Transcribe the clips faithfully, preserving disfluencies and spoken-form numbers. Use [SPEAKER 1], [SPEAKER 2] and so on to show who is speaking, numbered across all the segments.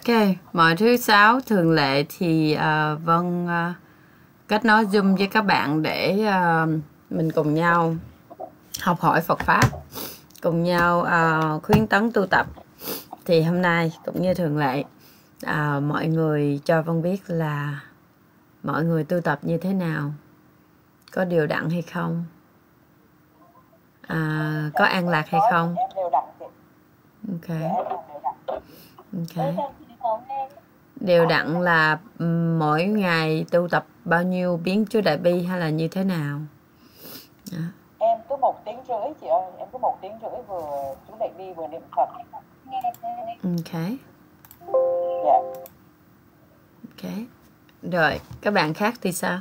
[SPEAKER 1] Ok, mọi thứ sáu thường lệ thì uh, Vân uh, kết nối Zoom với các bạn để uh, mình cùng nhau học hỏi Phật Pháp, cùng nhau uh, khuyến tấn tu tập. Thì hôm nay cũng như thường lệ, uh, mọi người cho Vân biết là mọi người tu tập như thế nào, có đều đặn hay không, uh, có an lạc hay không. Ok, ok. Đều đặn là mỗi ngày tu tập bao nhiêu biến chú Đại Bi hay là như thế nào? Đó.
[SPEAKER 2] Em cứ một tiếng rưỡi chị ơi, em cứ một tiếng rưỡi vừa chú Đại Bi vừa niệm Phật.
[SPEAKER 1] Ok.
[SPEAKER 2] Dạ.
[SPEAKER 1] Ok. Rồi, các bạn khác thì sao?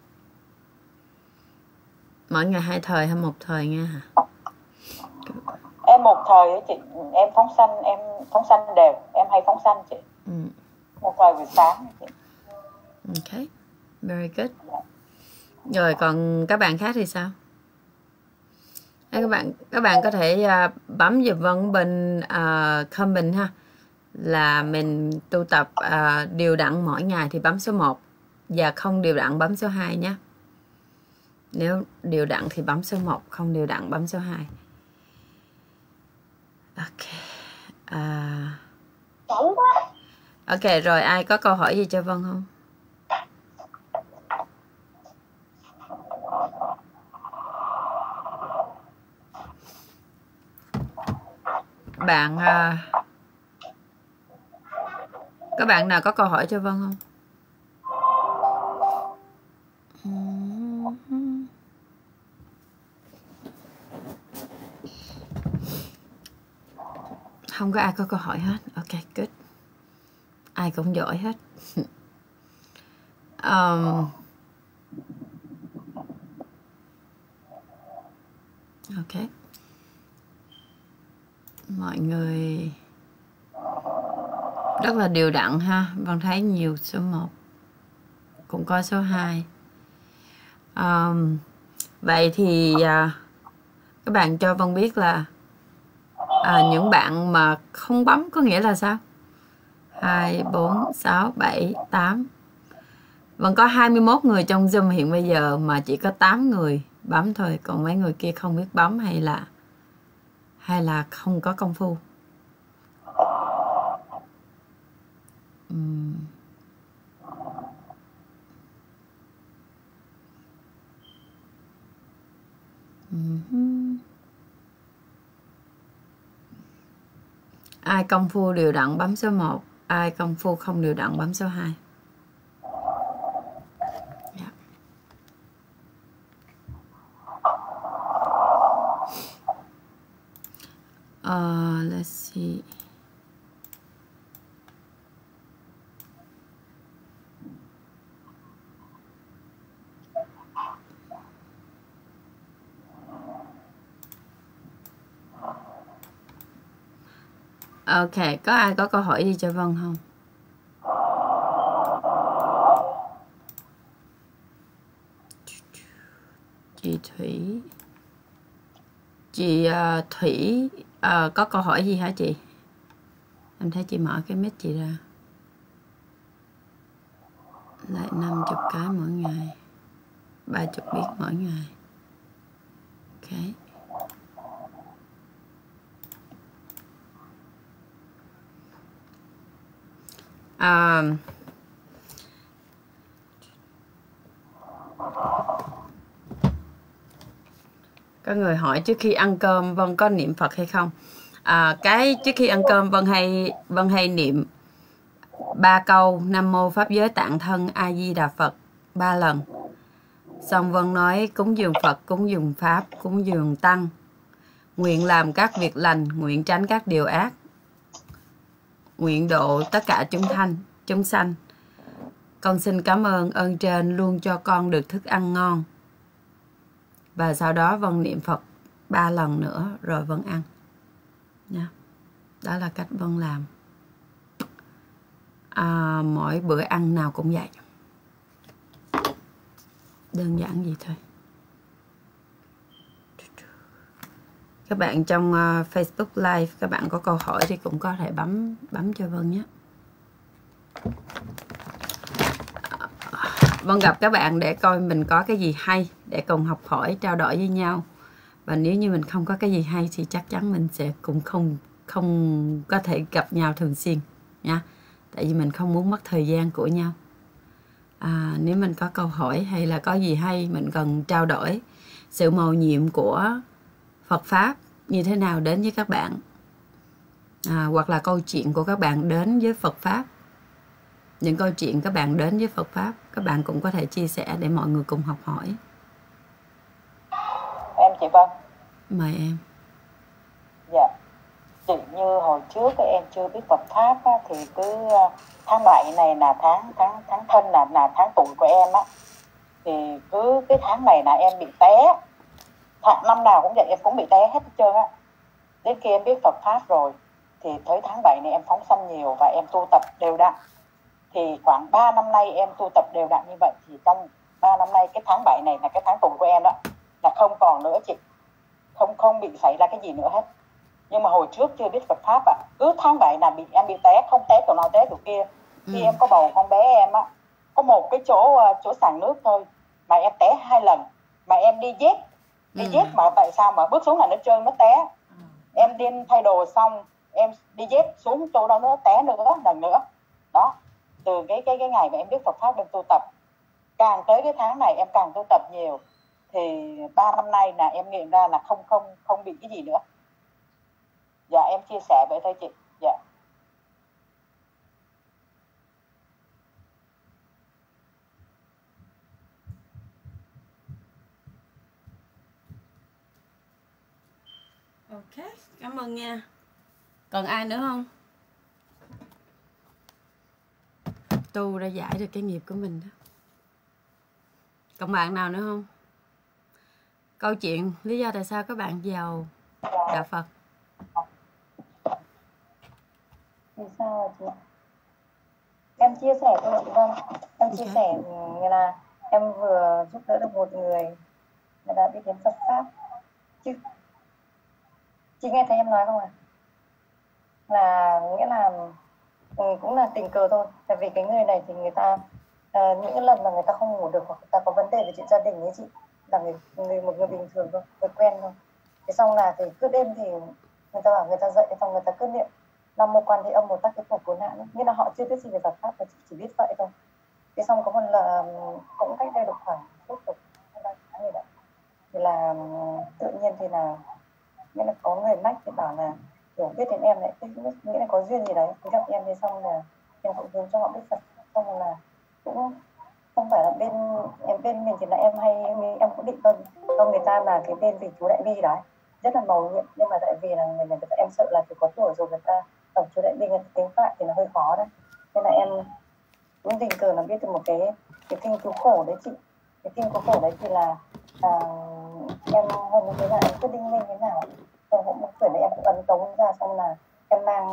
[SPEAKER 1] Mỗi ngày hai thời hay một thời nha hả?
[SPEAKER 2] Em một thời ấy chị, em phóng sanh, em phóng sanh đều, em hay phóng sanh chị.
[SPEAKER 1] Ừ.
[SPEAKER 2] Một thời buổi sáng chị.
[SPEAKER 1] Ok, very good. Rồi còn các bạn khác thì sao? Đấy, các bạn các bạn có thể uh, bấm giùm Vân bên uh, comment ha, là mình tu tập uh, đều đặn mỗi ngày thì bấm số một, và không đều đặn bấm số hai nhé. Nếu đều đặn thì bấm số một, không đều đặn bấm số hai. Ok. À... Ok, rồi ai có câu hỏi gì cho Vân không? Bạn à... các bạn nào có câu hỏi cho Vân không? Không có ai có câu hỏi hết. Ok, good. Ai cũng giỏi hết. um, ok. Mọi người rất là đều đặn ha. Vân thấy nhiều số một, cũng có số hai. Um, vậy thì uh, các bạn cho Vân biết là à, những bạn mà không bấm có nghĩa là sao? Hai, bốn, sáu, bảy, tám. Vân có hai mươi mốt người trong Zoom hiện bây giờ mà chỉ có tám người bấm thôi. Còn mấy người kia không biết bấm hay là hay là không có công phu. Uhm. Uh-huh. Ai công phu đều đặn bấm số một, ai công phu không đều đặn bấm số hai. Yeah. Uh, let's see. Ok, có ai có câu hỏi gì cho Vân không? Chị Thủy. Chị uh, Thủy uh, có câu hỏi gì hả chị? Em thấy chị mở cái mic chị ra. Lại năm chục cái mỗi ngày, ba chục biết mỗi ngày. Ok. À, có người hỏi trước khi ăn cơm Vân có niệm Phật hay không? À, cái trước khi ăn cơm Vân hay Vân hay niệm ba câu Nam Mô Pháp Giới Tạng Thân A Di Đà Phật ba lần. Xong Vân nói cúng dường Phật, cúng dường Pháp, cúng dường Tăng, nguyện làm các việc lành, nguyện tránh các điều ác, nguyện độ tất cả chúng thanh chúng sanh. Con xin cảm ơn ơn trên luôn cho con được thức ăn ngon. Và sau đó Vân niệm Phật ba lần nữa rồi Vân ăn nha. Đó là cách Vân làm. À, mỗi bữa ăn nào cũng vậy, đơn giản vậy thôi. Các bạn trong uh, Facebook Live các bạn có câu hỏi thì cũng có thể bấm bấm cho Vân nhé. Vân gặp các bạn để coi mình có cái gì hay để cùng học hỏi, trao đổi với nhau. Và nếu như mình không có cái gì hay thì chắc chắn mình sẽ cũng không không có thể gặp nhau thường xuyên nha. Tại vì mình không muốn mất thời gian của nhau. À, nếu mình có câu hỏi hay là có gì hay mình cần trao đổi, sự mầu nhiệm của Phật Pháp như thế nào đến với các bạn, à, hoặc là câu chuyện của các bạn đến với Phật Pháp, những câu chuyện các bạn đến với Phật Pháp, các bạn cũng có thể chia sẻ để mọi người cùng học hỏi.
[SPEAKER 2] Em chị Vân.
[SPEAKER 1] Mời em.
[SPEAKER 2] Dạ. Chị như hồi trước em chưa biết Phật Pháp á, thì cứ tháng bảy này là tháng tháng tháng Thân là là tháng tuổi của em á, thì cứ cái tháng này là em bị té. Tháng, năm nào cũng vậy, em cũng bị té hết trơn á. Đến khi em biết Phật Pháp rồi thì tới tháng bảy này em phóng sanh nhiều và em tu tập đều đặn. Thì khoảng ba năm nay em tu tập đều đặn như vậy, thì trong ba năm nay cái tháng bảy này là cái tháng tuổi của em đó, là không còn nữa chị, không không bị xảy ra cái gì nữa hết. Nhưng mà hồi trước chưa biết Phật Pháp ạ, à, cứ tháng bảy là bị em bị té, không té chỗ nào té chỗ kia. Khi ừ. em có bầu con bé em á, có một cái chỗ chỗ sàn nước thôi mà em té hai lần, mà em đi dép đi ừ. dép mà tại sao mà bước xuống là nó trơn nó té. ừ. Em đi thay đồ xong em đi dép xuống chỗ đó nó té nữa lần nữa đó. Từ cái cái cái ngày mà em biết Phật Pháp em tu tập, càng tới cái tháng này em càng tu tập nhiều, thì ba năm nay là em nghiệm ra là không không không bị cái gì nữa. Dạ em chia sẻ vậy thôi chị. Dạ.
[SPEAKER 1] Ok, cảm ơn nha. Còn ai nữa không? Tu đã giải được cái nghiệp của mình đó. Còn bạn nào nữa không? Câu chuyện lý do tại sao các bạn vào đạo Phật?
[SPEAKER 3] Vì sao chị? Em chia sẻ thôi chị Vân. Em chia okay. sẻ như là em vừa giúp đỡ được một người, người ta biết đến Phật Pháp. Chứ chị nghe thấy em nói không ạ? À? Là nghĩa là ừ, cũng là tình cờ thôi. Tại vì cái người này thì người ta uh, những cái lần mà người ta không ngủ được hoặc người ta có vấn đề về chuyện gia đình ấy chị, là người, người một người bình thường thôi, người quen thôi. Thế xong là thì cứ đêm thì người ta bảo người ta dậy, xong người ta cứ niệm Nam Mô Quan Thế Âm Bồ Tát Cái Phổ Cứu Nạn, nghĩa là họ chưa biết gì về Phật Pháp, mà chỉ, chỉ biết vậy thôi. Thế xong có một là cũng cách đây được khoảng phút được ba tháng gì đấy, thì là tự nhiên thì là nghĩa là có người mách thì bảo là hiểu biết đến em lại, nghĩa là có duyên gì đấy, thì gặp em thì xong là em cũng hướng cho họ biết Phật. Xong là cũng không phải là bên em bên mình thì là em hay em cũng định hơn cho người ta là cái bên vị chú Đại Bi đấy rất là màu nhiệm, nhưng mà tại vì là người người ta em sợ là có tuổi rồi người ta đọc chú Đại Bi người ta tiếng Phạn thì nó hơi khó đấy, nên là em cũng tình cờ là biết được một cái cái kinh cứu khổ đấy chị. Cái kinh cứu khổ đấy thì là à, em hôm như thế là em cứ đinh ninh thế nào, xong cũng một quyển này em cũng ấn tống ra, xong là em mang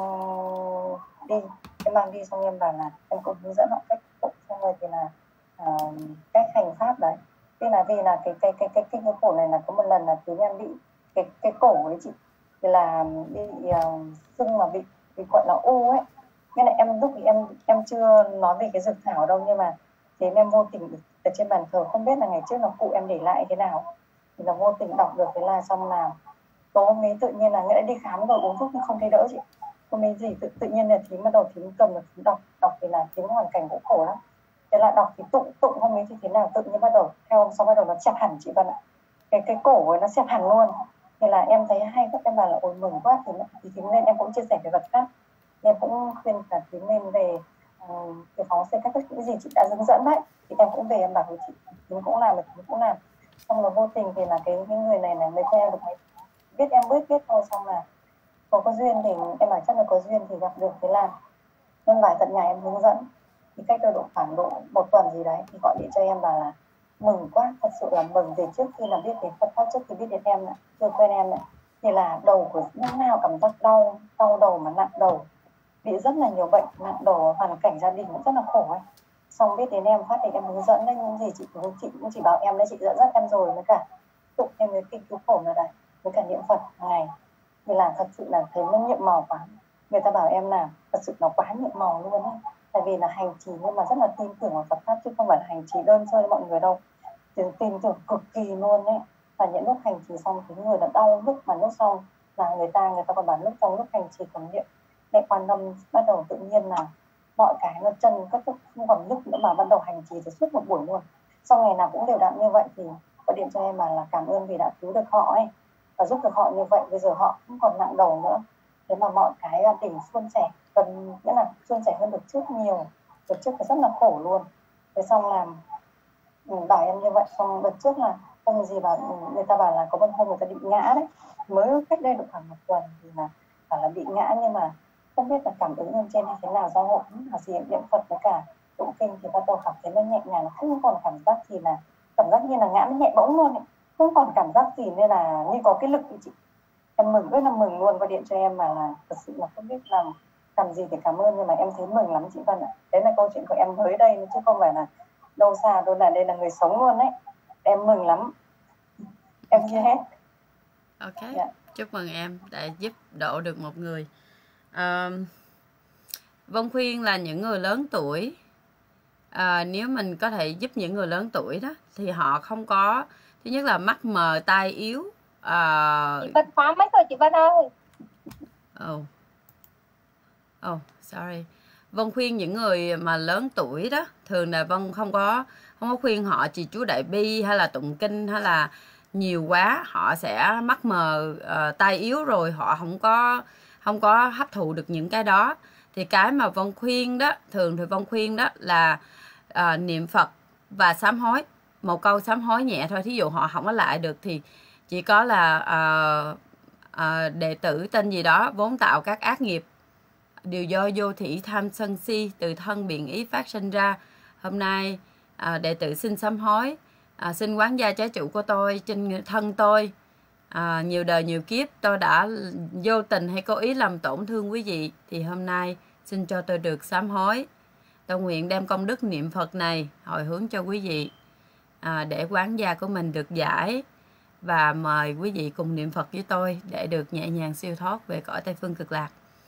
[SPEAKER 3] đi em mang đi xong em bảo là em cũng hướng dẫn họ cách tụng, xong rồi thì là à, cách hành pháp đấy. Thế là vì là cái cái cái cái kinh cứu khổ này là có một lần là tím em bị cái cái cổ ấy chị, thì là bị uh, sưng mà bị bị gọi là u ấy. Nên là em lúc thì em em chưa nói về cái dược thảo đâu, nhưng mà thế em vô tình ở trên bàn thờ, không biết là ngày trước là cụ em để lại thế nào, thì là vô tình đọc được thế là xong là tối hôm ấy tự nhiên là nghĩa đi khám rồi uống thuốc nhưng không thấy đỡ chị. Hôm ấy gì tự, tự nhiên là thím bắt đầu thím cầm được thím đọc đọc thì là thím hoàn cảnh cũng khổ lắm. Thế là đọc thì tụng tụng hôm ấy thì thế nào tự nhiên bắt đầu theo hôm sau bắt đầu nó chẹp hẳn chị Vân ạ. Cái cái cổ ấy nó xẹp hẳn luôn. Thì là em thấy hay quá, em bảo là ôi mừng quá, thì, thì thím lên em cũng chia sẻ về vật pháp. Em cũng khuyên cả thím lên về uh, cái phóng sinh các cái gì chị đã hướng dẫn đấy, thì em cũng về em bảo với chị thím cũng làm, thím cũng làm. Xong rồi vô tình thì là cái, cái người này là mới quen em được mấy, biết em biết biết thôi, xong là có có duyên thì em bảo chắc là có duyên thì gặp được, thế là nhân vài tận nhà em hướng dẫn. Thì cách đây độ khoảng độ một tuần gì đấy thì gọi điện cho em bảo là mừng quá, thật sự là mừng, vì trước khi là biết đến Phật Pháp, trước khi biết đến em này, chưa quen em này, thì là đầu của lúc nào cảm giác đau đau đầu mà nặng đầu, bị rất là nhiều bệnh nặng đầu, hoàn cảnh gia đình cũng rất là khổ ấy. Xong biết đến em phát thì em hướng dẫn đấy, những gì chị chị cũng chỉ bảo em đấy, chị dẫn dắt em rồi, với cả tụng thêm cái kinh cứu khổ này này, với cả niệm Phật ngày, thì là thật sự là thấy nó nhiệm màu quá. Người ta bảo em là thật sự nó quá nhiệm màu luôn ấy. tại vì là hành trì nhưng mà rất là tin tưởng vào Phật pháp chứ không phải là hành trì đơn sơ mọi người đâu, tin, tin tưởng cực kỳ luôn đấy. Và những lúc hành trì xong thì người đã đau lúc mà lúc xong là người ta người ta còn bảo lúc trong lúc hành trì còn niệm niệm Quan Âm bắt đầu tự nhiên là mọi cái nó chân các thức không còn lúc nữa mà bắt đầu hành trì thì suốt một buổi luôn. Sau ngày nào cũng đều đặn như vậy thì gọi điện cho em mà là cảm ơn vì đã cứu được họ ấy và giúp được họ như vậy. Bây giờ họ không còn nặng đầu nữa, thế mà mọi cái tỉnh suôn sẻ, cần nghĩa là suôn sẻ hơn được trước nhiều. Đợt trước thì rất là khổ luôn. Thế xong làm bảo em như vậy, xong đợt trước là không gì bảo người ta bảo là có một hôm người ta bị ngã đấy, mới cách đây được khoảng một tuần thì là bảo là bị ngã, nhưng mà không biết là cảm ứng lên trên hay thế nào, do hộ là gì niệm Phật với cả tụng kinh thì bắt đầu cảm thấy nó nhẹ nhàng, không còn cảm giác gì là cảm giác như là ngã nó nhẹ bỗng luôn ấy. Không còn cảm giác gì nên là như có cái lực ý chị. Em mừng rất là mừng luôn, gọi điện cho em mà là thật sự là không biết làm làm gì để cảm ơn, nhưng mà em thấy mừng lắm chị Vân ạ. Đấy là câu chuyện của em mới đây chứ không phải là đâu xa đâu, là đây là người sống luôn đấy. Em mừng lắm. Em chưa hết.
[SPEAKER 1] Ok, yeah. Chúc mừng em đã giúp độ được một người. À, Vân khuyên là những người lớn tuổi, à, nếu mình có thể giúp những người lớn tuổi đó thì họ không có, thứ nhất là mắt mờ tai yếu. À...
[SPEAKER 4] Chị Vân khóa mấy rồi chị Vân ơi.
[SPEAKER 1] Oh. Oh, sorry. Vân khuyên những người mà lớn tuổi đó, thường là Vân không có không có khuyên họ trì chú đại bi hay là tụng kinh hay là nhiều quá, họ sẽ mắt mờ uh, tai yếu rồi họ không có không có hấp thụ được những cái đó. Thì cái mà Vân khuyên đó, thường thì Vân khuyên đó là uh, niệm Phật và sám hối, một câu sám hối nhẹ thôi. Thí dụ họ không có lại được thì chỉ có là uh, uh, đệ tử tên gì đó vốn tạo các ác nghiệp đều do vô thỉ tham sân si từ thân biện ý phát sinh ra. Hôm nay à, đệ tử xin sám hối, à, xin quán gia trái chủ của tôi trên thân tôi, à, nhiều đời nhiều kiếp tôi đã vô tình hay cố ý làm tổn thương quý vị, thì hôm nay xin cho tôi được sám hối. Tôi nguyện đem công đức niệm Phật này hồi hướng cho quý vị, à, để quán gia của mình được giải, và mời quý vị cùng niệm Phật với tôi để được nhẹ nhàng siêu thoát về cõi Tây Phương Cực Lạc.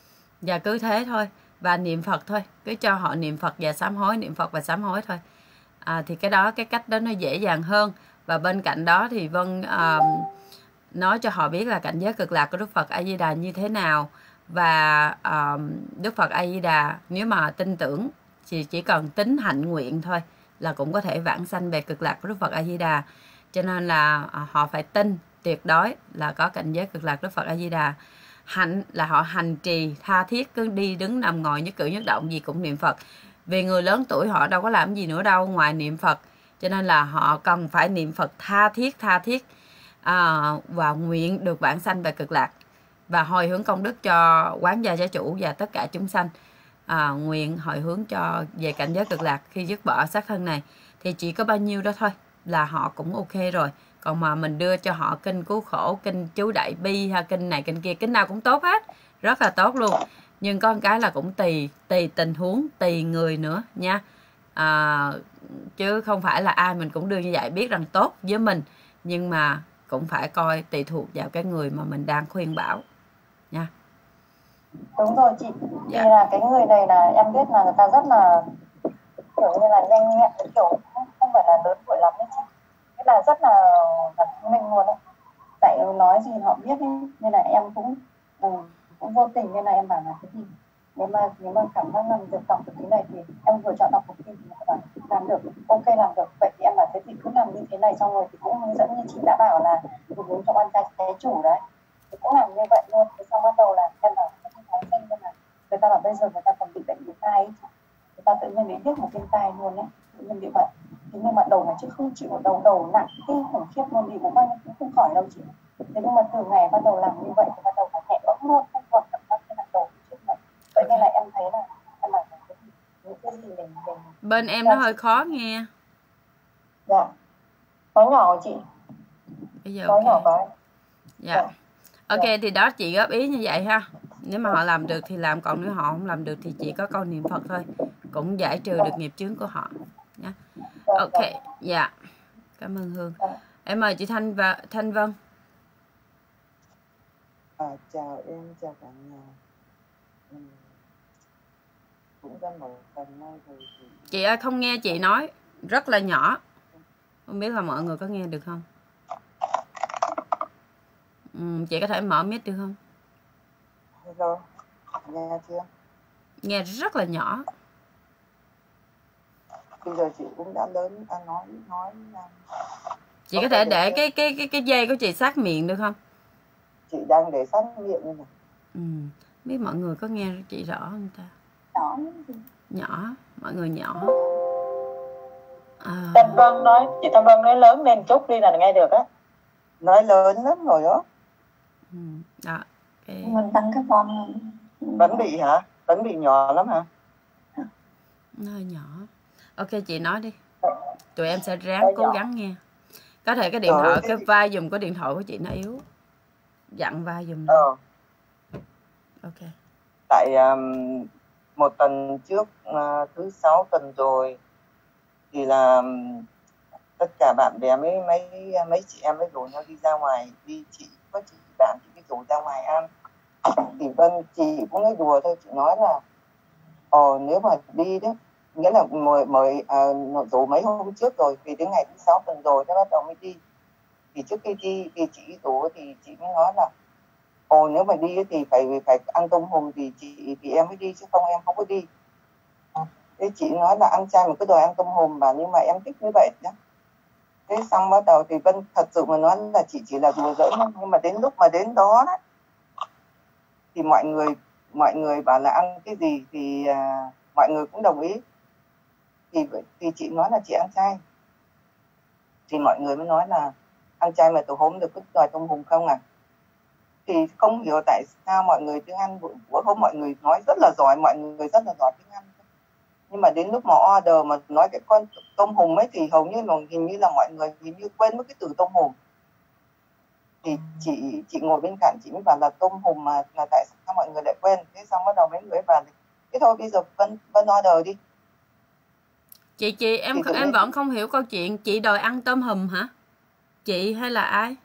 [SPEAKER 1] Và cứ thế thôi, và niệm Phật thôi, cứ cho họ niệm Phật và sám hối, niệm Phật và sám hối thôi. À, thì cái đó, cái cách đó nó dễ dàng hơn. Và bên cạnh đó thì Vân à, nói cho họ biết là cảnh giới cực lạc của Đức Phật A Di Đà như thế nào. Và à, Đức Phật A Di Đà nếu mà tin tưởng thì chỉ cần tính hạnh nguyện thôi là cũng có thể vãng sanh về cực lạc của Đức Phật A Di Đà. Cho nên là à, họ phải tin tuyệt đối là có cảnh giới cực lạc Đức Phật A Di Đà. Hạnh là họ hành trì tha thiết, cứ đi đứng nằm ngồi nhất cử nhất động gì cũng niệm Phật. Vì người lớn tuổi họ đâu có làm gì nữa đâu ngoài niệm Phật, cho nên là họ cần phải niệm Phật tha thiết tha thiết à, và nguyện được vãng sanh về cực lạc, và hồi hướng công đức cho quán gia trái chủ và tất cả chúng sanh, à, nguyện hồi hướng cho về cảnh giới cực lạc khi dứt bỏ xác thân này. Thì chỉ có bao nhiêu đó thôi là họ cũng ok rồi. Còn mà mình đưa cho họ kinh cứu khổ, kinh chú đại bi hay kinh này kinh kia, kinh nào cũng tốt hết, rất là tốt luôn. Nhưng có một cái là cũng tùy tùy tình huống, tùy người nữa nha, à, chứ không phải là ai mình cũng đưa như vậy. Biết rằng tốt với mình nhưng mà cũng phải coi tùy thuộc vào cái người mà mình đang khuyên bảo nha.
[SPEAKER 3] Đúng rồi chị. Dạ. Vì là cái người này là em biết là người ta rất là kiểu như là nhanh nhẹn, kiểu không phải là lớn tuổi lắm đấy chị, thế là rất là là thông minh luôn đấy, tại nói gì họ biết ấy. Nên là em cũng ừ, cũng vô tình nên là em bảo là cái gì nếu mà nếu mà cảm giác làm được đọc được cái này thì em vừa chọn đọc một kinh thì các bạn làm được, ok làm được, vậy thì em bảo thế thì cứ làm như thế này, xong rồi thì cũng hướng dẫn như chị đã bảo là hướng hướng cho quan trai trái chủ đấy, thì cũng làm như vậy luôn. Thì xong bắt đầu là em bảo không nói xanh, nhưng mà người ta bảo bây giờ người ta còn bị bệnh bị tai ấy, người ta tự nhiên bị điếc một bên tai luôn đấy, tự nhiên bị bệnh. Thế nhưng mà đầu này chứ không chịu, đầu đầu nặng kinh khủng khiếp luôn, bị cũng bao nhiêu cũng không khỏi đâu chị. Thế nhưng mà từ ngày bắt đầu làm như vậy thì bắt đầu là nhẹ bỗng luôn, không còn cảm giác cái nặng đầu trước nữa. Vậy nên là em thấy là em bảo là cái gì, những cái gì mình mình
[SPEAKER 1] bên em nó hơi khó nghe.
[SPEAKER 3] Dạ, nói nhỏ chị.
[SPEAKER 1] Bây giờ
[SPEAKER 3] nói
[SPEAKER 1] okay.
[SPEAKER 3] nhỏ quá.
[SPEAKER 1] Dạ.
[SPEAKER 3] Dạ.
[SPEAKER 1] Ok,
[SPEAKER 3] Dạ.
[SPEAKER 1] thì đó chị góp ý như vậy ha. Nếu mà họ làm được thì làm, còn nếu họ không làm được thì chỉ có câu niệm Phật thôi, cũng giải trừ được nghiệp chướng của họ nhé. Ok, dạ. Cảm ơn Hương. Em mời chị Thanh và Thanh Vân.
[SPEAKER 5] À, chào em, chào cả nhà. cũng gần một tuần nay rồi thì...
[SPEAKER 1] Chị ơi không nghe chị nói, rất là nhỏ. Không biết là mọi người có nghe được không? Ừ, chị có thể mở mic được không?
[SPEAKER 5] Hello, nghe chưa?
[SPEAKER 1] Nghe rất là nhỏ.
[SPEAKER 5] Bây giờ chị cũng đã lớn, đã nói nói
[SPEAKER 1] chị có thể để cái cái cái cái dây của chị sát miệng được không?
[SPEAKER 5] Chị đang để sát miệng này.
[SPEAKER 1] Ừ, biết mọi người có nghe chị rõ không ta?
[SPEAKER 3] Nhỏ.
[SPEAKER 1] Nhỏ, mọi người nhỏ. À...
[SPEAKER 2] Thanh Vân nói, chị Thanh Vân nói lớn lên chút đi là nghe được á.
[SPEAKER 5] Nói lớn lắm rồi đó.
[SPEAKER 1] Ừ, đó. Okay.
[SPEAKER 3] Mình tăng cái con
[SPEAKER 5] Vẫn bị hả? Vẫn bị nhỏ lắm hả?
[SPEAKER 1] Nó hơi nhỏ. Ok chị nói đi. Tụi em sẽ ráng cố gắng nghe. Có thể cái điện
[SPEAKER 5] Trời
[SPEAKER 1] thoại,
[SPEAKER 5] ơi,
[SPEAKER 1] cái
[SPEAKER 5] chị...
[SPEAKER 1] vai dùng của điện thoại của chị nó yếu. Dặn vai dùng.
[SPEAKER 5] Ờ.
[SPEAKER 1] Ok.
[SPEAKER 5] Tại um, một tuần trước, uh, thứ sáu tuần rồi thì là um, tất cả bạn bè mấy mấy mấy chị em mới rủ nhau đi ra ngoài, đi chị có chị bạn chị rủ ra ngoài ăn. Thì Vân chị cũng nói đùa thôi, chị nói là ồ nếu mà đi đấy, nghĩa là mời mời uh, rủ mấy hôm trước rồi, vì đến ngày thứ sáu tuần rồi nó bắt đầu mới đi. Thì trước khi đi thì chị rủ thì chị mới nói là ồ nếu mà đi thì phải phải ăn tôm hùm thì chị thì em mới đi chứ không em không có đi. Thế chị nói là ăn chay mà cứ đòi ăn tôm hùm và nhưng mà em thích như vậy đó. Thế xong bắt đầu thì Vân thật sự mà nói là chị chỉ là đùa giỡn, nhưng mà đến lúc mà đến đó đấy, thì mọi người mọi người bảo là ăn cái gì thì uh, mọi người cũng đồng ý. Thì thì chị nói là chị ăn chay. Thì mọi người mới nói là ăn chay mà từ hôm được cứ đòi tôm hùm không à. Thì không hiểu tại sao mọi người tiếng Anh của hôm mọi người nói rất là giỏi, mọi người rất là giỏi tiếng Anh. Nhưng mà đến lúc mà order mà nói cái con tôm hùm ấy thì hầu như là hình như là mọi người hình như quên mất cái từ tôm hùm. Thì chị chị ngồi bên cạnh chị mới bảo là tôm hùm mà là tại sao mọi người lại quên. Thế xong bắt đầu mấy người bảo thế thôi bây giờ Vân Vân order đi.
[SPEAKER 1] Chị chị em
[SPEAKER 5] thì
[SPEAKER 1] em vẫn không hiểu câu chuyện. Chị đòi ăn tôm hùm hả? Chị hay là ai?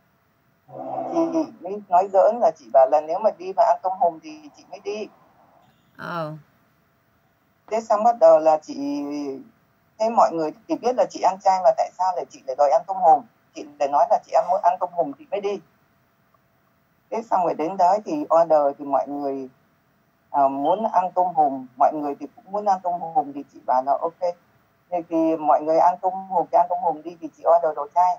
[SPEAKER 5] Chị mới nói giỡn là chị bảo là nếu mà đi mà ăn tôm hùm thì chị mới đi.
[SPEAKER 1] Ờ.
[SPEAKER 5] Thế xong bắt đầu là chị thế mọi người thì biết là chị ăn chay mà tại sao lại chị lại đòi ăn tôm hùm. Chị lại nói là chị ăn muốn ăn tôm hùm thì mới đi. Thế xong rồi đến đấy thì order thì mọi người uh, muốn ăn tôm hùm, mọi người thì cũng muốn ăn tôm hùm thì chị bảo là ok. Thì, thì mọi người ăn tôm hùm thì ăn tôm hùm đi thì chị order đồ chay.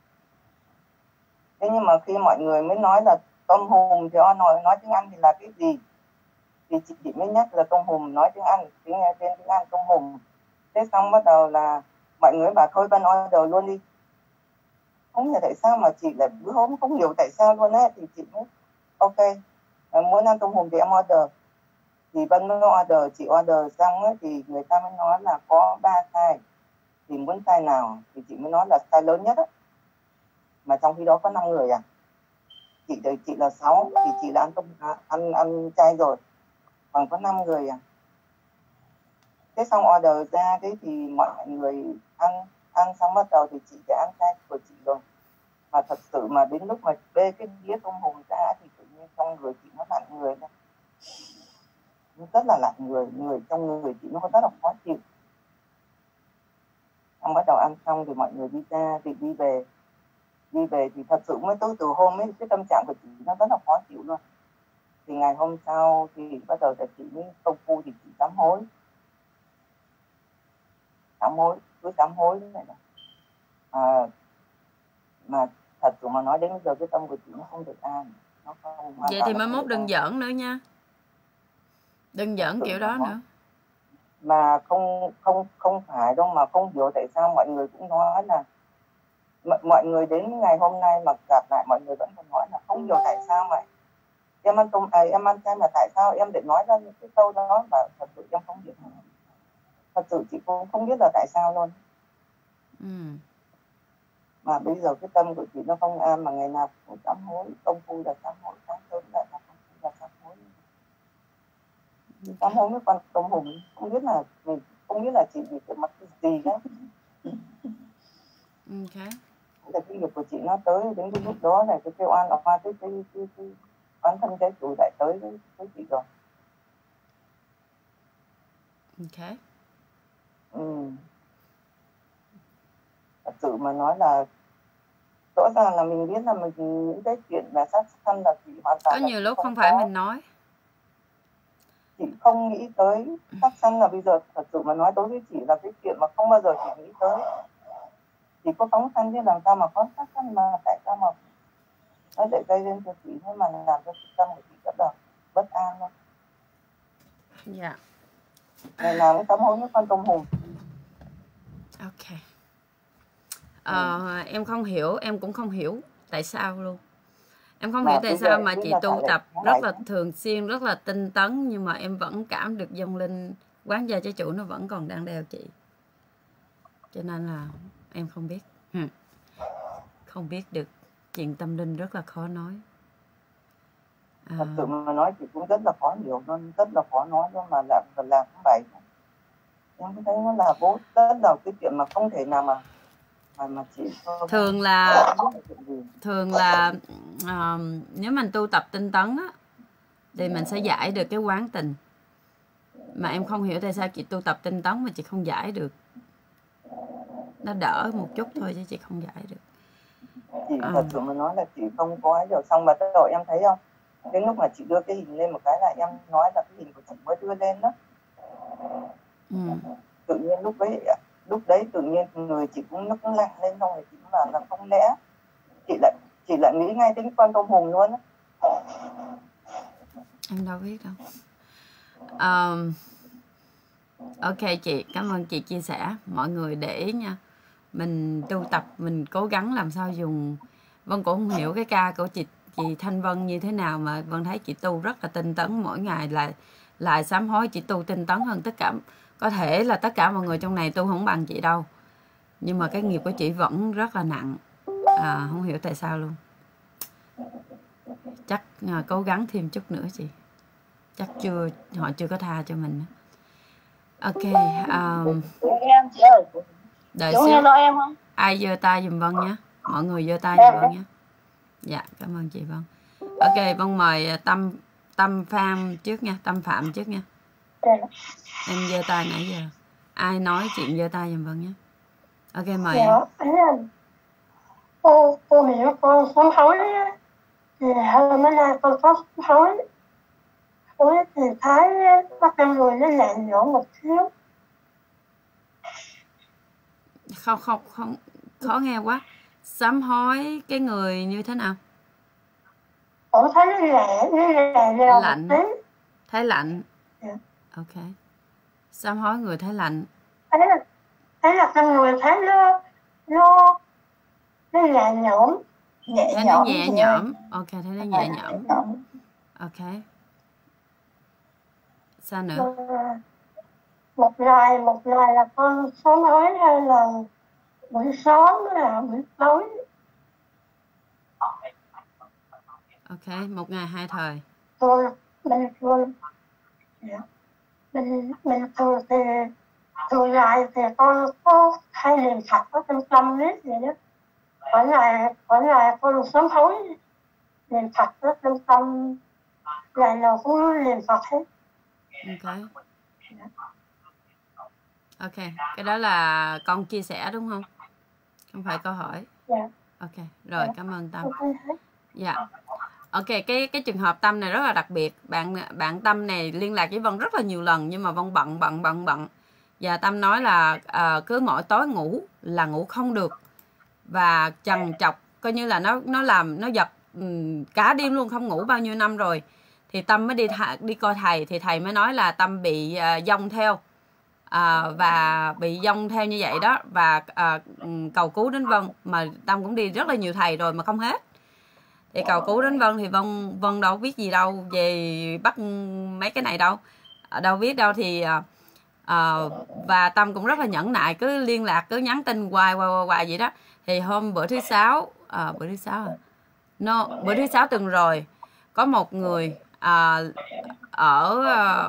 [SPEAKER 5] Thế nhưng mà khi mọi người mới nói là tôm hùm thì nói, nói tiếng Anh thì là cái gì? Thì chị, chị mới nhắc là tôm hùm nói tiếng Anh, tiếng trên tiếng Anh tôm hùm. Thế xong bắt đầu là mọi người bảo thôi Vân order luôn đi. Không hiểu tại sao mà chị lại bữa hôm không hiểu tại sao luôn á. Thì chị mới ok, muốn ăn tôm hùm thì em order. Thì Vân mới order, chị order xong ấy, thì người ta mới nói là có ba size. Thì muốn size nào? Thì chị mới nói là size lớn nhất á. Mà trong khi đó có năm người à. Chị chị là sáu thì chị là ăn tôm ăn ăn chay rồi. Còn có năm người à. Thế xong order ra thế thì mọi người ăn ăn xong bắt đầu thì chị đã ăn chay của chị rồi. Mà thật sự mà đến lúc mà bê cái đĩa tôm hùm ra thì tự nhiên trong người chị nó lạnh người ra. Nó rất là lạnh người, người trong người chị nó rất là khó chịu. Xong bắt đầu ăn xong thì mọi người đi ra thì đi về. Đi về thì thật sự mới tối từ hôm ấy cái tâm trạng của chị nó rất là khó chịu luôn. Thì ngày hôm sau thì bắt đầu là chị mới công phu thì chị sám hối. Sám hối, cứ sám hối này này. À, mà thật sự mà nói đến bây giờ cái tâm của chị nó không được an. Nó không,
[SPEAKER 1] vậy thì mai mốt đừng giỡn nữa nha. Đừng giỡn kiểu đó nữa.
[SPEAKER 5] Mà không không không phải đâu, mà không hiểu tại sao mọi người cũng nói là mọi người đến ngày hôm nay mà gặp lại mọi người vẫn còn nói là không hiểu tại sao mà em ăn tôm à, em ăn chay mà tại sao em để nói ra những cái câu đó, và thật sự em không hiểu. Thật sự chị cũng không biết là tại sao luôn.
[SPEAKER 1] Ừ.
[SPEAKER 5] Mà bây giờ cái tâm của chị nó không an, mà ngày nào cũng sám hối, công phu là sám hối, sáng sớm lại là công phu là sám hối. Sám hối với con tôm hùm, không biết là mình không biết là chị bị cái mắc cái gì đó.
[SPEAKER 1] Ok.
[SPEAKER 5] Là cái nghiệp của chị nó tới đến cái lúc đó là cái kêu an là hoa tới cái cái cái bản thân trái chủ lại tới với, với chị rồi.
[SPEAKER 1] Ok.
[SPEAKER 5] Ừ. Thật sự mà nói là rõ ràng là mình biết là mình những cái chuyện là sát sanh là chị hoàn toàn
[SPEAKER 1] Có nhiều lúc
[SPEAKER 5] không
[SPEAKER 1] không phải
[SPEAKER 5] có.
[SPEAKER 1] mình nói.
[SPEAKER 5] Chị không nghĩ tới sát sanh là bây giờ thật sự mà nói đối với chị là cái chuyện mà không bao giờ chị nghĩ tới. Chị có phóng sanh chứ làm sao mà có sát sanh, mà tại sao mà nó lại gây lên cho chị thế mà làm cho chị tâm của chị rất là bất an thôi.
[SPEAKER 1] Dạ.
[SPEAKER 5] Ngày nào mới sám hối với con tôm hùm.
[SPEAKER 1] Ok. Ờ, em không hiểu, em cũng không hiểu tại sao luôn. Em không
[SPEAKER 5] Mà
[SPEAKER 1] hiểu tại
[SPEAKER 5] bây
[SPEAKER 1] sao
[SPEAKER 5] giờ
[SPEAKER 1] mà
[SPEAKER 5] bây
[SPEAKER 1] chị
[SPEAKER 5] giờ
[SPEAKER 1] tu
[SPEAKER 5] lại
[SPEAKER 1] tập
[SPEAKER 5] nó
[SPEAKER 1] rất
[SPEAKER 5] lại
[SPEAKER 1] là thường xuyên, rất là tinh tấn, nhưng mà em vẫn cảm được vong linh quán gia trái chủ nó vẫn còn đang đeo chị. Cho nên là em không biết. Ừ. Không biết được. Chuyện tâm linh rất là khó nói. À,
[SPEAKER 5] thật sự mà nói chị cũng rất là khó hiểu, nó rất là khó nói, nhưng mà làm và làm cũng vậy. Em thấy nó là bố rất là cái chuyện mà không thể nào mà mà mà chị không,
[SPEAKER 1] thường là
[SPEAKER 5] không biết là chuyện gì.
[SPEAKER 1] thường là uh, nếu mình tu tập tinh tấn á, thì mình sẽ giải được cái quán tình. Mà em không hiểu tại sao chị tu tập tinh tấn mà chị không giải được. Nó đỡ một chút thôi chứ chị không giải được.
[SPEAKER 5] Chị
[SPEAKER 1] À,
[SPEAKER 5] thật sự mà nói là chị không có ấy rồi. Xong mà rồi em thấy không, đến lúc mà chị đưa cái hình lên một cái là em nói là cái hình của chị mới đưa lên đó.
[SPEAKER 1] ừ.
[SPEAKER 5] Tự nhiên lúc đấy lúc đấy tự nhiên người chị cũng nó cũng lạnh lên, xong rồi chị cũng bảo là không lẽ chị lại chị lại nghĩ ngay đến con tôm hùm luôn á.
[SPEAKER 1] Em đâu biết đâu. Um, ok chị, cảm ơn chị chia sẻ. Mọi người để ý nha, mình tu tập mình cố gắng làm sao dùng. Vân cũng không hiểu cái ca của chị chị Thanh Vân như thế nào, mà Vân thấy chị tu rất là tinh tấn, mỗi ngày là lại sám hối. Chị tu tinh tấn hơn tất cả, có thể là tất cả mọi người trong này tu không bằng chị đâu, nhưng mà cái nghiệp của chị vẫn rất là nặng. À, không hiểu tại sao luôn. Chắc à, cố gắng thêm chút nữa chị. Chắc chưa, họ chưa có tha cho mình. Ok. Um,
[SPEAKER 4] Em chị ơi,
[SPEAKER 1] đợi
[SPEAKER 4] chú
[SPEAKER 1] xíu.
[SPEAKER 4] nghe nói em không?
[SPEAKER 1] Ai giơ tay giùm Vân nhé. Mọi người giơ tay giùm Vân nhé. Dạ, cảm ơn chị Vân. Ok, Vân mời Tâm Tâm Phạm trước nha, Tâm Phạm trước nha. Em giơ tay nãy giờ. Ai nói chuyện giơ tay giùm Vân nhé. Ok, mời em.
[SPEAKER 4] Dạ, anh là cô cô hiểu con sám hối á, thì hôm nay là con có sám hối hối thì thấy bắt em người nó nhẹ nhõm một xíu.
[SPEAKER 1] Không không không khó nghe quá. Sám hối cái người như thế nào?
[SPEAKER 4] Con thấy nó nhẹ, nó nhẹ nhàng một
[SPEAKER 1] Lạnh.
[SPEAKER 4] tí.
[SPEAKER 1] Thấy lạnh.
[SPEAKER 4] Dạ.
[SPEAKER 1] Ok. Sám hối người thấy lạnh.
[SPEAKER 4] Thấy là thấy là con người thấy nó nó nó nhẹ nhõm, nhẹ
[SPEAKER 1] Thấy nó
[SPEAKER 4] nhõm
[SPEAKER 1] nhẹ
[SPEAKER 4] chị ơi.
[SPEAKER 1] nhõm. Ok, thấy nó nhẹ nhõm. Ok. Sao nữa?
[SPEAKER 4] Mà một ngày một ngày là con sám hối hay là buổi sáng là buổi tối?
[SPEAKER 1] Ok, một ngày hai thời.
[SPEAKER 4] Rồi mình thường dạ. mình mình thường thì thường ngày thì con có hay niệm Phật ở trong tâm lý vậy đó. Mỗi ngày mỗi ngày con sám hối niệm Phật ở trong tâm, ngày nào cũng niệm Phật hết.
[SPEAKER 1] Ok. Ok, cái đó là con chia sẻ đúng không? Không phải câu hỏi.
[SPEAKER 4] Dạ.
[SPEAKER 1] Ok, rồi, cảm ơn Tâm.
[SPEAKER 4] Con thấy
[SPEAKER 1] Dạ. Ok, cái cái trường hợp Tâm này rất là đặc biệt. Bạn bạn Tâm này liên lạc với Vân rất là nhiều lần, nhưng mà Vân bận bận bận bận. Và Tâm nói là à, cứ mỗi tối ngủ là ngủ không được, và trằn trọc, coi như là nó nó làm nó giật um, cả đêm luôn, không ngủ bao nhiêu năm rồi. Thì Tâm mới đi th- đi coi thầy, thì thầy mới nói là Tâm bị uh, dông theo. À, và bị dông theo như vậy đó, và à, cầu cứu đến Vân, mà Tâm cũng đi rất là nhiều thầy rồi mà không hết. Thì cầu cứu đến Vân thì Vân Vân đâu biết gì đâu về bắt mấy cái này đâu, đâu biết đâu. Thì à, và Tâm cũng rất là nhẫn nại, cứ liên lạc, cứ nhắn tin hoài hoài hoài, hoài vậy đó. Thì hôm bữa thứ sáu à, bữa thứ sáu à? No, bữa thứ sáu tuần rồi có một người à, ở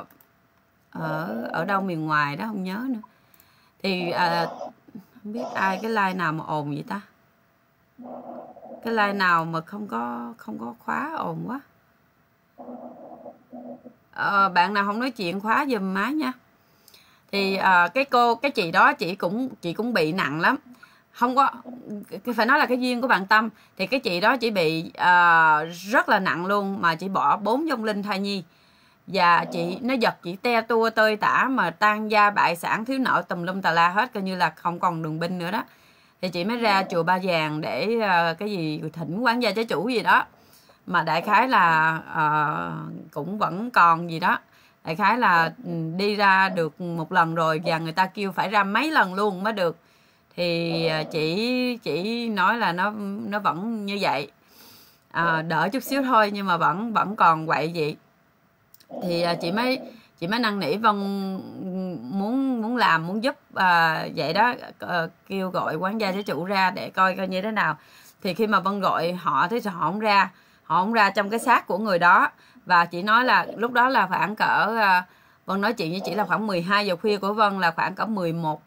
[SPEAKER 1] ở ở đâu miền ngoài đó không nhớ nữa. Thì à, không biết ai cái like nào mà ồn vậy ta, cái like nào mà không có không có khóa ồn quá. À, bạn nào không nói chuyện khóa giùm má nha. thì à, cái cô cái chị đó chị cũng chị cũng bị nặng lắm, không có, phải nói là cái duyên của bạn Tâm. Thì cái chị đó chỉ bị à, rất là nặng luôn, mà chị bỏ bốn vong linh thai nhi, và chị nó giật chị te tua tơi tả, mà tan gia bại sản thiếu nợ tùm lum tà la hết, coi như là không còn đường binh nữa đó. Thì chị mới ra chùa Ba Vàng để uh, cái gì thỉnh quán gia trái chủ gì đó, mà đại khái là uh, cũng vẫn còn gì đó, đại khái là đi ra được một lần rồi, và người ta kêu phải ra mấy lần luôn mới được. Thì uh, chị chỉ nói là nó nó vẫn như vậy, à, đỡ chút xíu thôi, nhưng mà vẫn vẫn còn quậy vậy. Thì uh, chị mới chị mới năn nỉ Vân muốn muốn làm muốn giúp à, vậy đó, à, kêu gọi quán gia trái chủ ra để coi coi như thế nào. Thì khi mà Vân gọi họ thì họ không ra, họ không ra trong cái xác của người đó. Và chị nói là lúc đó là khoảng cỡ à, Vân nói chuyện với chị là khoảng mười hai giờ khuya của Vân là khoảng cỡ mười một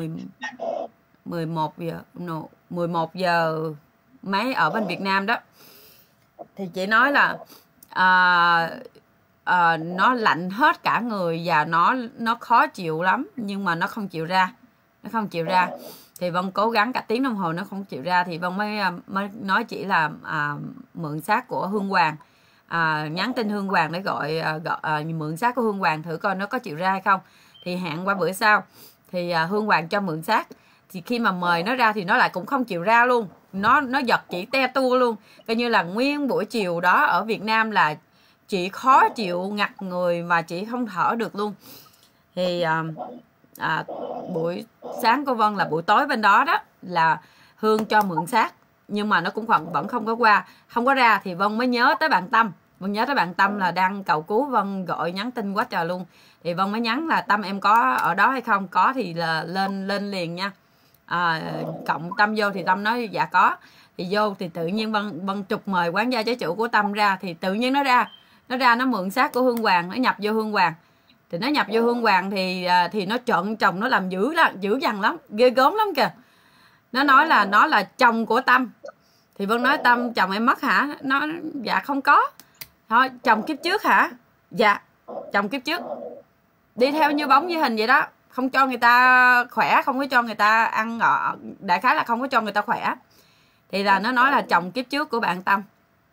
[SPEAKER 1] mười một giờ no, mười một giờ mấy ở bên Việt Nam đó. Thì chị nói là à, Uh, nó lạnh hết cả người và nó nó khó chịu lắm, nhưng mà nó không chịu ra, nó không chịu ra. Thì Vân cố gắng cả tiếng đồng hồ nó không chịu ra, thì Vân mới mới nói chỉ là uh, mượn xác của Hương Hoàng, uh, nhắn tin Hương Hoàng để gọi, uh, gọi uh, mượn xác của Hương Hoàng thử coi nó có chịu ra hay không. Thì hẹn qua bữa sau thì uh, Hương Hoàng cho mượn xác. Thì khi mà mời nó ra thì nó lại cũng không chịu ra luôn, nó nó giật chỉ te tua luôn, coi như là nguyên buổi chiều đó ở Việt Nam là chị khó chịu ngặt người mà chị không thở được luôn. Thì à, à, buổi sáng của Vân là buổi tối bên đó đó là Hương cho mượn xác, nhưng mà nó cũng vẫn vẫn không có qua, không có ra. Thì Vân mới nhớ tới bạn Tâm, Vân nhớ tới bạn Tâm là đang cầu cứu Vân, gọi nhắn tin quá trời luôn. Thì Vân mới nhắn là Tâm em có ở đó hay không, có thì là lên lên liền nha. À, cộng Tâm vô thì Tâm nói dạ có. Thì vô thì tự nhiên Vân Vân trục mời quán gia trái chủ của Tâm ra, thì tự nhiên nó ra nó ra nó mượn xác của Hương Hoàng, nó nhập vô Hương Hoàng. Thì nó nhập vô Hương Hoàng thì thì nó trợn chồng nó làm dữ lắm, dữ dằn lắm, ghê gớm lắm kìa. Nó nói là nó là chồng của Tâm. Thì Vân nói Tâm chồng em mất hả? Nó dạ không có. Thôi chồng kiếp trước hả? Dạ chồng kiếp trước, đi theo như bóng với hình vậy đó, không cho người ta khỏe, không có cho người ta ăn ngọ, đại khái là không có cho người ta khỏe. Thì là nó nói là chồng kiếp trước của bạn Tâm,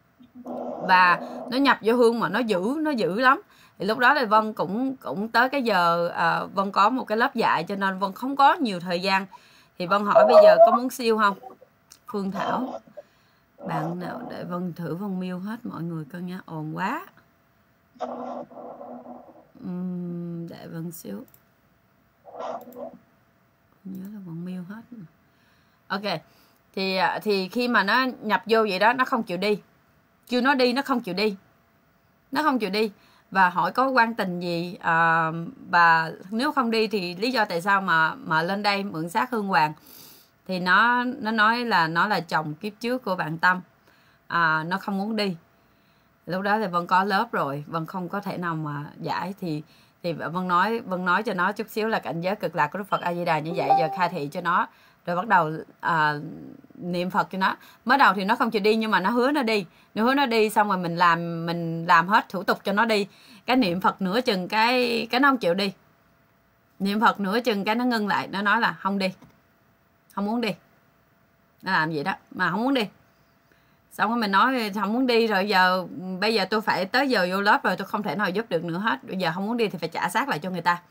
[SPEAKER 1] và nó nhập vô Hương mà nó giữ nó giữ lắm. Thì lúc đó thì Vân cũng cũng tới cái giờ à, Vân có một cái lớp dạy cho nên Vân không có nhiều thời gian. Thì Vân hỏi bây giờ có muốn siêu không? Phương Thảo, bạn nào để Vân thử Vân miêu hết mọi người coi nha, ồn quá. Uhm, để Vân xíu, nhớ là Vân miêu hết. Ok, thì thì khi mà nó nhập vô vậy đó, nó không chịu đi, kêu nó đi nó không chịu đi, nó không chịu đi. Và hỏi có quan tình gì, à, và nếu không đi thì lý do tại sao mà mà lên đây mượn xác Hương Hoàng. Thì nó nó nói là nó là chồng kiếp trước của bạn Tâm, à, nó không muốn đi. Lúc đó thì Vân có lớp rồi, Vân không có thể nào mà giải. Thì thì Vân nói Vân nói cho nó chút xíu là cảnh giới cực lạc của Đức Phật A Di Đà như vậy, giờ khai thị cho nó, rồi bắt đầu à, niệm Phật cho nó. Mới đầu thì nó không chịu đi, nhưng mà nó hứa nó đi, nó hứa nó đi xong rồi mình làm mình làm hết thủ tục cho nó đi. Cái niệm Phật nửa chừng cái cái nó không chịu đi, niệm Phật nửa chừng cái nó ngưng lại, nó nói là không đi, không muốn đi. Nó làm vậy đó mà không muốn đi. Xong rồi mình nói không muốn đi rồi, giờ bây giờ tôi phải tới giờ vô lớp rồi, tôi không thể nào giúp được nữa hết. Bây giờ không muốn đi thì phải trả xác lại cho người ta,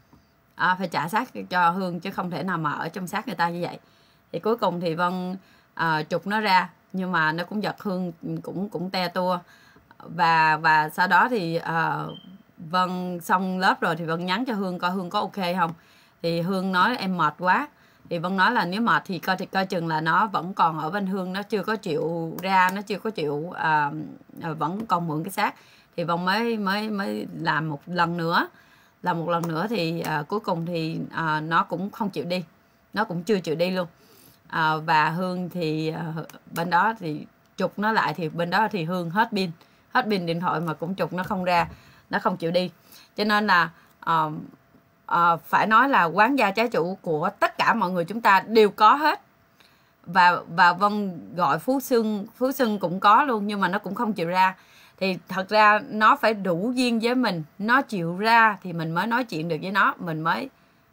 [SPEAKER 1] à, phải trả xác cho Hương, chứ không thể nào mà ở trong xác người ta như vậy. Thì cuối cùng thì Vân à, trục nó ra, nhưng mà nó cũng giật Hương cũng cũng te tua. Và và sau đó thì à, Vân xong lớp rồi thì Vân nhắn cho Hương coi Hương có ok không. Thì Hương nói em mệt quá. Thì Vân nói là nếu mệt thì coi thì coi chừng là nó vẫn còn ở bên Hương, nó chưa có chịu ra, nó chưa có chịu à, vẫn còn mượn cái xác. Thì Vân mới mới mới làm một lần nữa, làm một lần nữa thì à, cuối cùng thì à, nó cũng không chịu đi, nó cũng chưa chịu đi luôn. À, và Hương thì à, bên đó thì trục nó lại, thì bên đó thì Hương hết pin, hết pin điện thoại mà cũng trục nó không ra, nó không chịu đi. Cho nên là à, à, phải nói là quán gia trái chủ của tất cả mọi người chúng ta đều có hết. Và và Vân gọi Phú Xuân, Phú Xuân cũng có luôn, nhưng mà nó cũng không chịu ra. Thì thật ra nó phải đủ duyên với mình, nó chịu ra thì mình mới nói chuyện được với nó, mình mới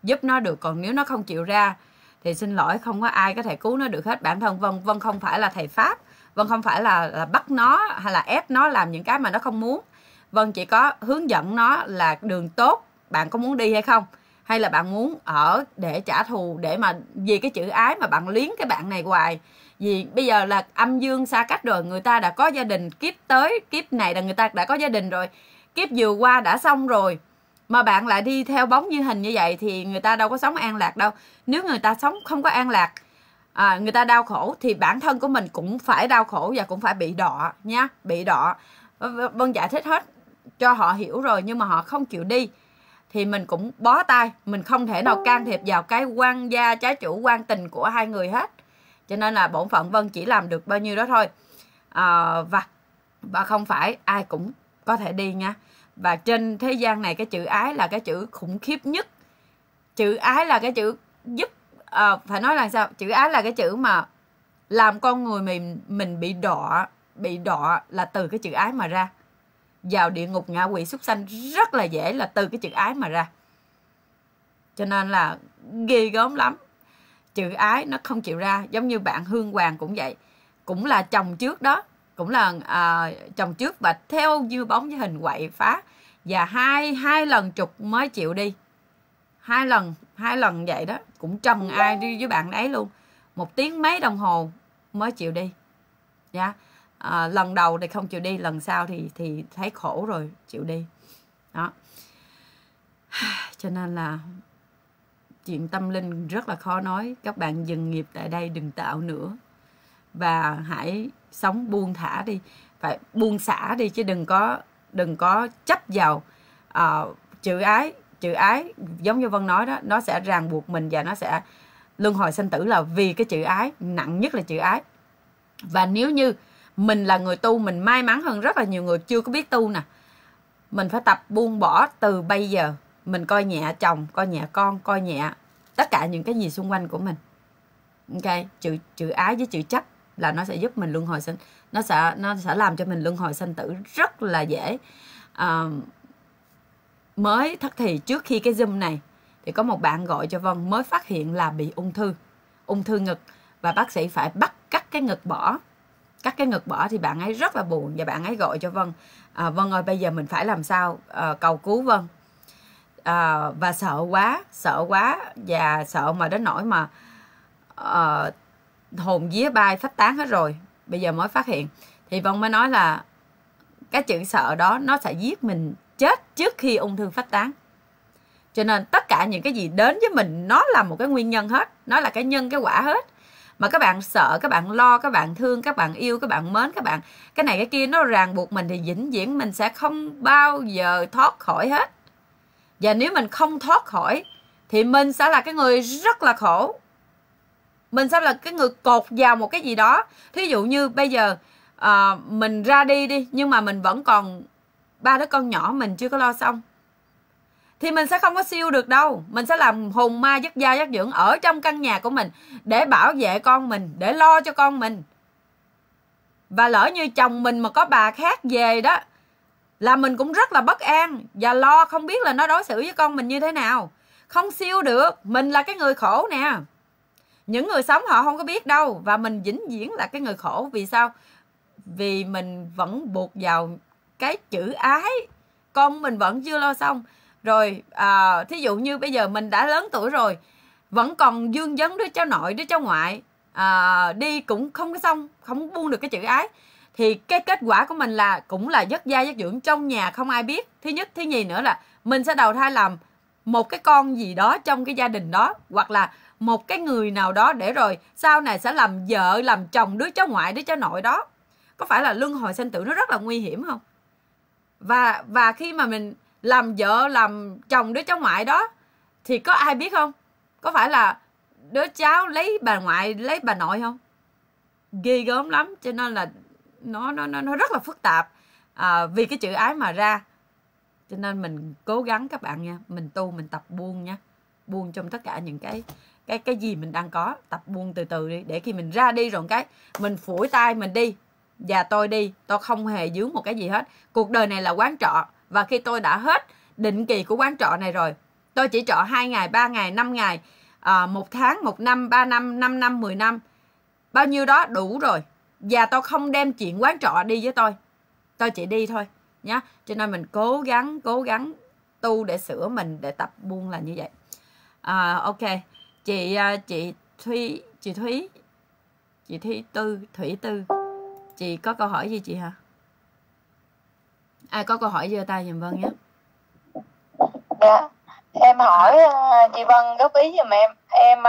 [SPEAKER 1] giúp nó được. Còn nếu nó không chịu ra thì xin lỗi, không có ai có thể cứu nó được hết. Bản thân Vân, Vân không phải là thầy Pháp, Vân không phải là, là bắt nó hay là ép nó làm những cái mà nó không muốn. Vân chỉ có hướng dẫn nó là đường tốt, bạn có muốn đi hay không, hay là bạn muốn ở để trả thù, để mà vì cái chữ ái mà bạn liếng cái bạn này hoài. Vì bây giờ là âm dương xa cách rồi, người ta đã có gia đình, kiếp tới kiếp này là người ta đã có gia đình rồi, kiếp vừa qua đã xong rồi, mà bạn lại đi theo bóng như hình như vậy thì người ta đâu có sống an lạc đâu. Nếu người ta sống không có an lạc, à, người ta đau khổ thì bản thân của mình cũng phải đau khổ và cũng phải bị đọa nha, bị đọa. Vân giải thích hết cho họ hiểu rồi, nhưng mà họ không chịu đi thì mình cũng bó tay, mình không thể nào can thiệp vào cái quan gia trái chủ quan tình của hai người hết. Cho nên là bổn phận Vân chỉ làm được bao nhiêu đó thôi. À, và và không phải ai cũng có thể đi nha. Và trên thế gian này cái chữ ái là cái chữ khủng khiếp nhất. Chữ ái là cái chữ giúp, à, phải nói là sao, chữ ái là cái chữ mà làm con người mình mình bị đọa, bị đọa là từ cái chữ ái mà ra. Vào địa ngục ngạ quỷ súc sanh rất là dễ là từ cái chữ ái mà ra. Cho nên là ghê gớm lắm. Chữ ái nó không chịu ra. Giống như bạn Hương Hoàng cũng vậy, cũng là chồng trước đó, cũng là à, chồng trước và theo như bóng với hình quậy phá, và hai hai lần trục mới chịu đi. Hai lần hai lần vậy đó, cũng trần ai đi với bạn ấy luôn, một tiếng mấy đồng hồ mới chịu đi. Dạ. Yeah. À, lần đầu thì không chịu đi, lần sau thì thì thấy khổ rồi chịu đi đó. Cho nên là chuyện tâm linh rất là khó nói. Các bạn dừng nghiệp tại đây, đừng tạo nữa, và hãy sống buông thả đi, phải buông xả đi, chứ đừng có đừng có chấp vào uh, chữ ái. Chữ ái giống như Vân nói đó, nó sẽ ràng buộc mình và nó sẽ luân hồi sanh tử là vì cái chữ ái, nặng nhất là chữ ái. Và nếu như mình là người tu, mình may mắn hơn rất là nhiều người chưa có biết tu nè, mình phải tập buông bỏ từ bây giờ. Mình coi nhẹ chồng, coi nhẹ con, coi nhẹ tất cả những cái gì xung quanh của mình. Ok, chữ chữ ái với chữ chấp là nó sẽ giúp mình luân hồi sinh, nó sẽ nó sẽ làm cho mình luân hồi sanh tử rất là dễ. À, mới thất thì trước khi cái Zoom này thì có một bạn gọi cho Vân mới phát hiện là bị ung thư, ung thư ngực, và bác sĩ phải bắt cắt cái ngực bỏ. Cắt cái ngực bỏ thì bạn ấy rất là buồn, và bạn ấy gọi cho Vân, à, Vân ơi bây giờ mình phải làm sao, à, cầu cứu Vân. À, và sợ quá, sợ quá, và sợ mà đến nỗi mà uh, hồn vía bay phách tán hết rồi, bây giờ mới phát hiện. Thì Vân mới nói là cái chữ sợ đó nó sẽ giết mình chết trước khi ung thư phách tán. Cho nên tất cả những cái gì đến với mình nó là một cái nguyên nhân hết, nó là cái nhân cái quả hết. Mà các bạn sợ, các bạn lo, các bạn thương, các bạn yêu, các bạn mến, các bạn cái này cái kia nó ràng buộc mình thì vĩnh viễn mình sẽ không bao giờ thoát khỏi hết. Và nếu mình không thoát khỏi thì mình sẽ là cái người rất là khổ. Mình sẽ là cái người cột vào một cái gì đó. Thí dụ như bây giờ à, mình ra đi đi, nhưng mà mình vẫn còn ba đứa con nhỏ mình chưa có lo xong, thì mình sẽ không có siêu được đâu. Mình sẽ làm hồn ma dứt gia dứt dưỡng ở trong căn nhà của mình để bảo vệ con mình, để lo cho con mình. Và lỡ như chồng mình mà có bà khác về đó là mình cũng rất là bất an và lo không biết là nó đối xử với con mình như thế nào. Không siêu được, mình là cái người khổ nè. Những người sống họ không có biết đâu, và mình vĩnh viễn là cái người khổ. Vì sao? Vì mình vẫn buộc vào cái chữ ái, con mình vẫn chưa lo xong. Rồi à, thí dụ như bây giờ mình đã lớn tuổi rồi, vẫn còn dương vấn đứa cháu nội, đứa cháu ngoại, à, đi cũng không có xong, không buông được cái chữ ái, thì cái kết quả của mình là cũng là dứt gia dứt dưỡng trong nhà không ai biết. Thứ nhất. Thứ nhì nữa là mình sẽ đầu thai làm một cái con gì đó trong cái gia đình đó, hoặc là một cái người nào đó, để rồi sau này sẽ làm vợ làm chồng đứa cháu ngoại, đứa cháu nội đó. Có phải là luân hồi sanh tử nó rất là nguy hiểm không? Và và khi mà mình làm vợ làm chồng đứa cháu ngoại đó thì có ai biết không? Có phải là đứa cháu lấy bà ngoại lấy bà nội không? Ghê gớm lắm. Cho nên là nó nó nó rất là phức tạp, à, vì cái chữ ái mà ra. Cho nên mình cố gắng các bạn nha, mình tu mình tập buông nha, buông trong tất cả những cái cái cái gì mình đang có, tập buông từ từ đi, để khi mình ra đi rồi cái mình phủi tay mình đi, và tôi đi, tôi không hề dướng một cái gì hết. Cuộc đời này là quán trọ, và khi tôi đã hết định kỳ của quán trọ này rồi, Tôi chỉ trọ hai ngày, ba ngày, năm ngày, à, một tháng, một năm, ba năm, năm năm, mười năm. Bao nhiêu đó đủ rồi. Và tôi không đem chuyện quán trọ đi với tôi. Tôi chỉ đi thôi nhá. Cho nên mình cố gắng, cố gắng tu để sửa mình, để tập buông là như vậy. À, ok. Chị chị Thúy, chị Thúy, chị Thúy Tư, Thủy Tư. Chị có câu hỏi gì chị hả? Ai có câu hỏi giơ tay giùm Vân nhé.
[SPEAKER 6] Dạ, em hỏi chị Vân góp ý giùm em. Em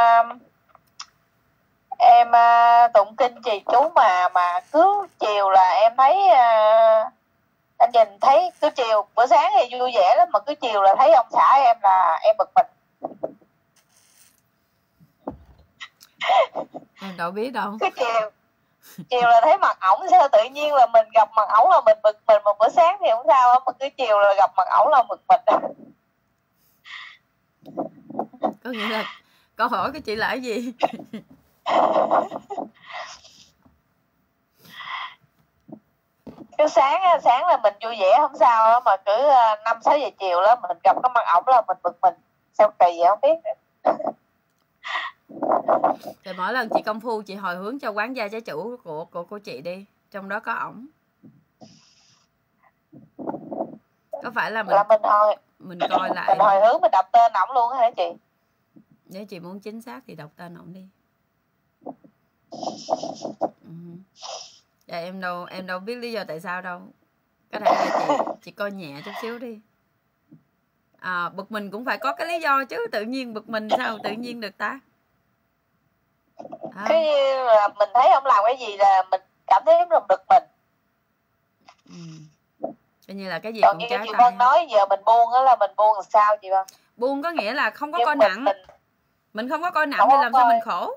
[SPEAKER 6] em tụng kinh trì chú mà mà cứ chiều là em thấy anh nhìn thấy cứ chiều, bữa sáng thì vui vẻ lắm mà cứ chiều là thấy ông xã em là em bực mình.
[SPEAKER 1] Em đâu biết đâu.
[SPEAKER 6] Cứ chiều chiều là thấy mặt ổng, sao tự nhiên là mình gặp mặt ổng là mình bực mình, một bữa sáng thì không sao mà cứ chiều là gặp mặt ổng là bực mình.
[SPEAKER 1] Có nghĩa là câu hỏi của chị là cái gì?
[SPEAKER 6] Cứ sáng sáng là mình vui vẻ không sao đó, mà cứ năm sáu giờ chiều đó mình gặp cái mặt ổng là mình bực mình. Sao kỳ vậy không biết.
[SPEAKER 1] Thì mỗi lần chị công phu chị hồi hướng cho quán gia trái chủ của của của chị đi, trong đó có ổng. Có phải là mình
[SPEAKER 6] là mình hồi
[SPEAKER 1] mình coi lại
[SPEAKER 6] mình hồi hướng mình đọc tên ổng luôn hả chị?
[SPEAKER 1] Nếu chị muốn chính xác thì đọc tên ổng đi. Ừ. Dạ em đâu em đâu biết lý do tại sao đâu. Có thể là chị chị coi nhẹ chút xíu đi. À, bực mình cũng phải có cái lý do chứ, tự nhiên bực mình sao tự nhiên được ta? À.
[SPEAKER 6] Cái như là mình thấy ông làm cái gì là mình cảm thấy rất là bực mình.
[SPEAKER 1] Ừ. Coi như là cái gì
[SPEAKER 6] còn
[SPEAKER 1] cũng
[SPEAKER 6] như
[SPEAKER 1] trái
[SPEAKER 6] chị
[SPEAKER 1] tay.
[SPEAKER 6] Vân nói giờ mình buông đó là mình buông làm sao chị Vân?
[SPEAKER 1] Buông có nghĩa là không có
[SPEAKER 6] Nhưng
[SPEAKER 1] coi
[SPEAKER 6] mình,
[SPEAKER 1] nặng.
[SPEAKER 6] Mình,
[SPEAKER 1] mình không có coi nặng thì làm coi... sao mình khổ?